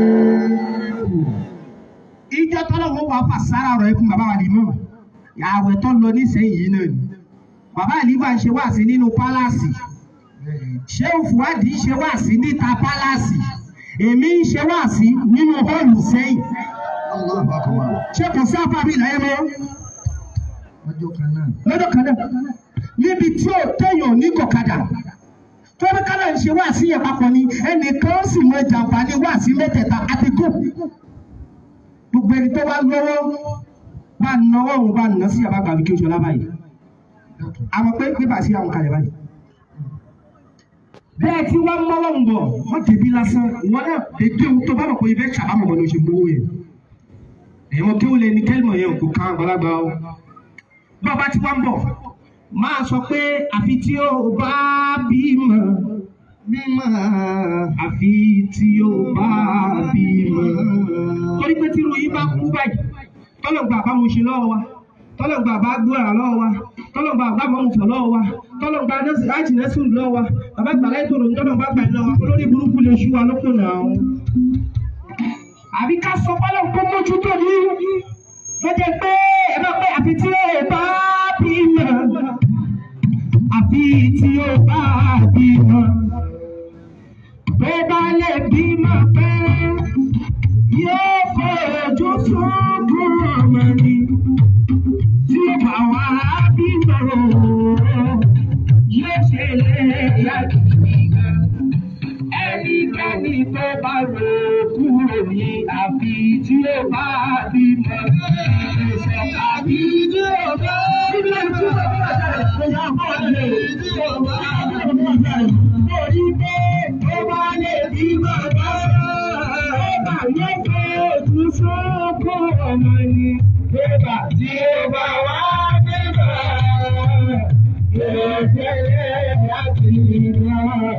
ìjọ tọ́lọ́wọ́ wà fà sára ọ̀rọ̀ ẹkùn bàbá wa lè mọ̀ àwẹ̀ tó lọ nísìnyí yìí náà ni bàbá àlífà ń ṣe wáàsí nínú pálásì Ṣéhù Fùádì ń ṣe wáàsí níta pálásì èmi ń ṣe wáàsí nínú họ́ọ̀lù sẹ́yìn ṣé kò sí àfàbí ìlàyé mọ́ lọ́dọ̀ kan náà níbi tí ó téèyàn ní kọ̀kadà tó ní kálá ń ṣe wáàsí yẹn papọ̀ ni ẹnìkan sì mọ jàǹfààní wáàsí mẹ́tẹ̀ẹ̀ta àti kù gbogbo ẹni tó wá lọ́wọ́ bá náwó òun bá nà sí àbá gbàgbé kí o ṣọlá báyìí àwọn pé pépà sí àwọn kalẹ̀ báyìí bẹ́ẹ̀ tí wọ́n mọ́wọ́ ń bọ̀ wọ́n débi lásán ìwọ náà ètò ìwò tó bá mọ̀ pé ibẹ̀ ṣàbámọ̀ wọn ló ṣe gbówó yẹn èèwọ̀n kí ó lè ní kẹ́lìmọ̀ yẹn kò ká àgbàlagbà o bá ọba tí wọ́n ń bọ̀ máa sọ pé àfi tí ó bá bímọ àfi tí ó bá bímọ torí pé tí ròyìn bá kú báyìí tọ́lọ̀gbà bá mo ṣe lọ́wọ́ wa tọ́lọ̀gbà bá gbóra lọ́wọ́ wa tọ́lọ̀gbà bá mọ̀ ń fọ̀ lọ́wọ́ wa tọ́lọ̀gbà ájìnẹ́sùn lọ́wọ́ wa bàbá gbàlá ètò òrùn tọ́lọ̀gbà gbà lọ́wọ́ olórí burúkú lè ṣú wa lókun náà àbí ká sọ pálọ̀ kó mójútó ní lọ́jọ́ pé ẹ bá pé àfi tí ó bá bímọ àfi tí ó bá bímọ tó bá lè bímọ pé yóò fojú sunkún ọmọ ni tí ó bá wà bímọ yóò ṣe lè yá kìíní ẹnikẹ́ni tó bá rò kúrò ní àfi tí ó bá bímọ àfi tí ó bá bímọ torí pé tó bá lè bímọ bá yóò fojú sunkún ọmọ ni bébà tí ó bá wá bímọ yóò ṣe lè yá kìíní.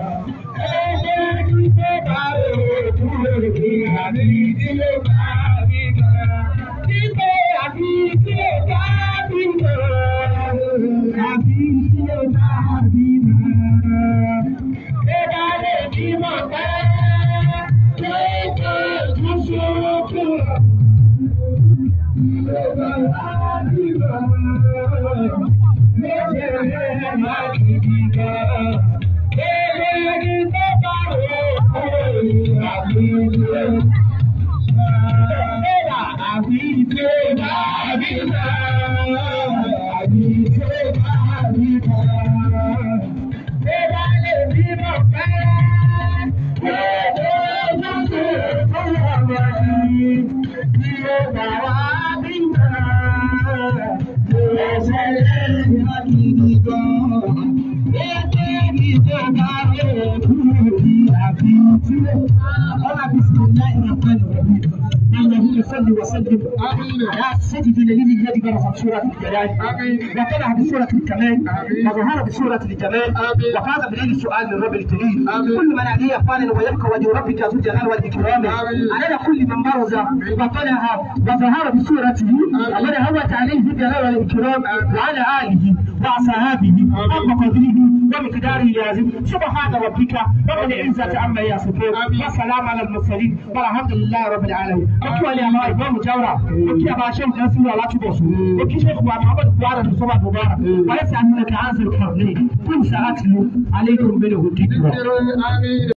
سيدي الذي الذي برز بسورة الجلال وطلع بسورة الكمال وظهر بسورة الجمال وفاز بليل السؤال من رب الكريم كل من عليه فان ويبقى وجه ربك ذو الجلال والإكرام على كل من برز وطلع وظهر بسورته ومن هوت عليه ذو الجلال والإكرام وعلى آله وأصحابه حق قدره ومقداره لازم سبحان ربك رب العزة عما يصفون والسلام على المرسلين والحمد لله رب العالمين. أكوى يا الله إمام جورا أكوى أبا شيخ جاسم ولا تبص أكوى شيخ محمد بوارة صباح مبارك وليس أنك عازل الحرمين كل ساعات عليكم منه الذكر.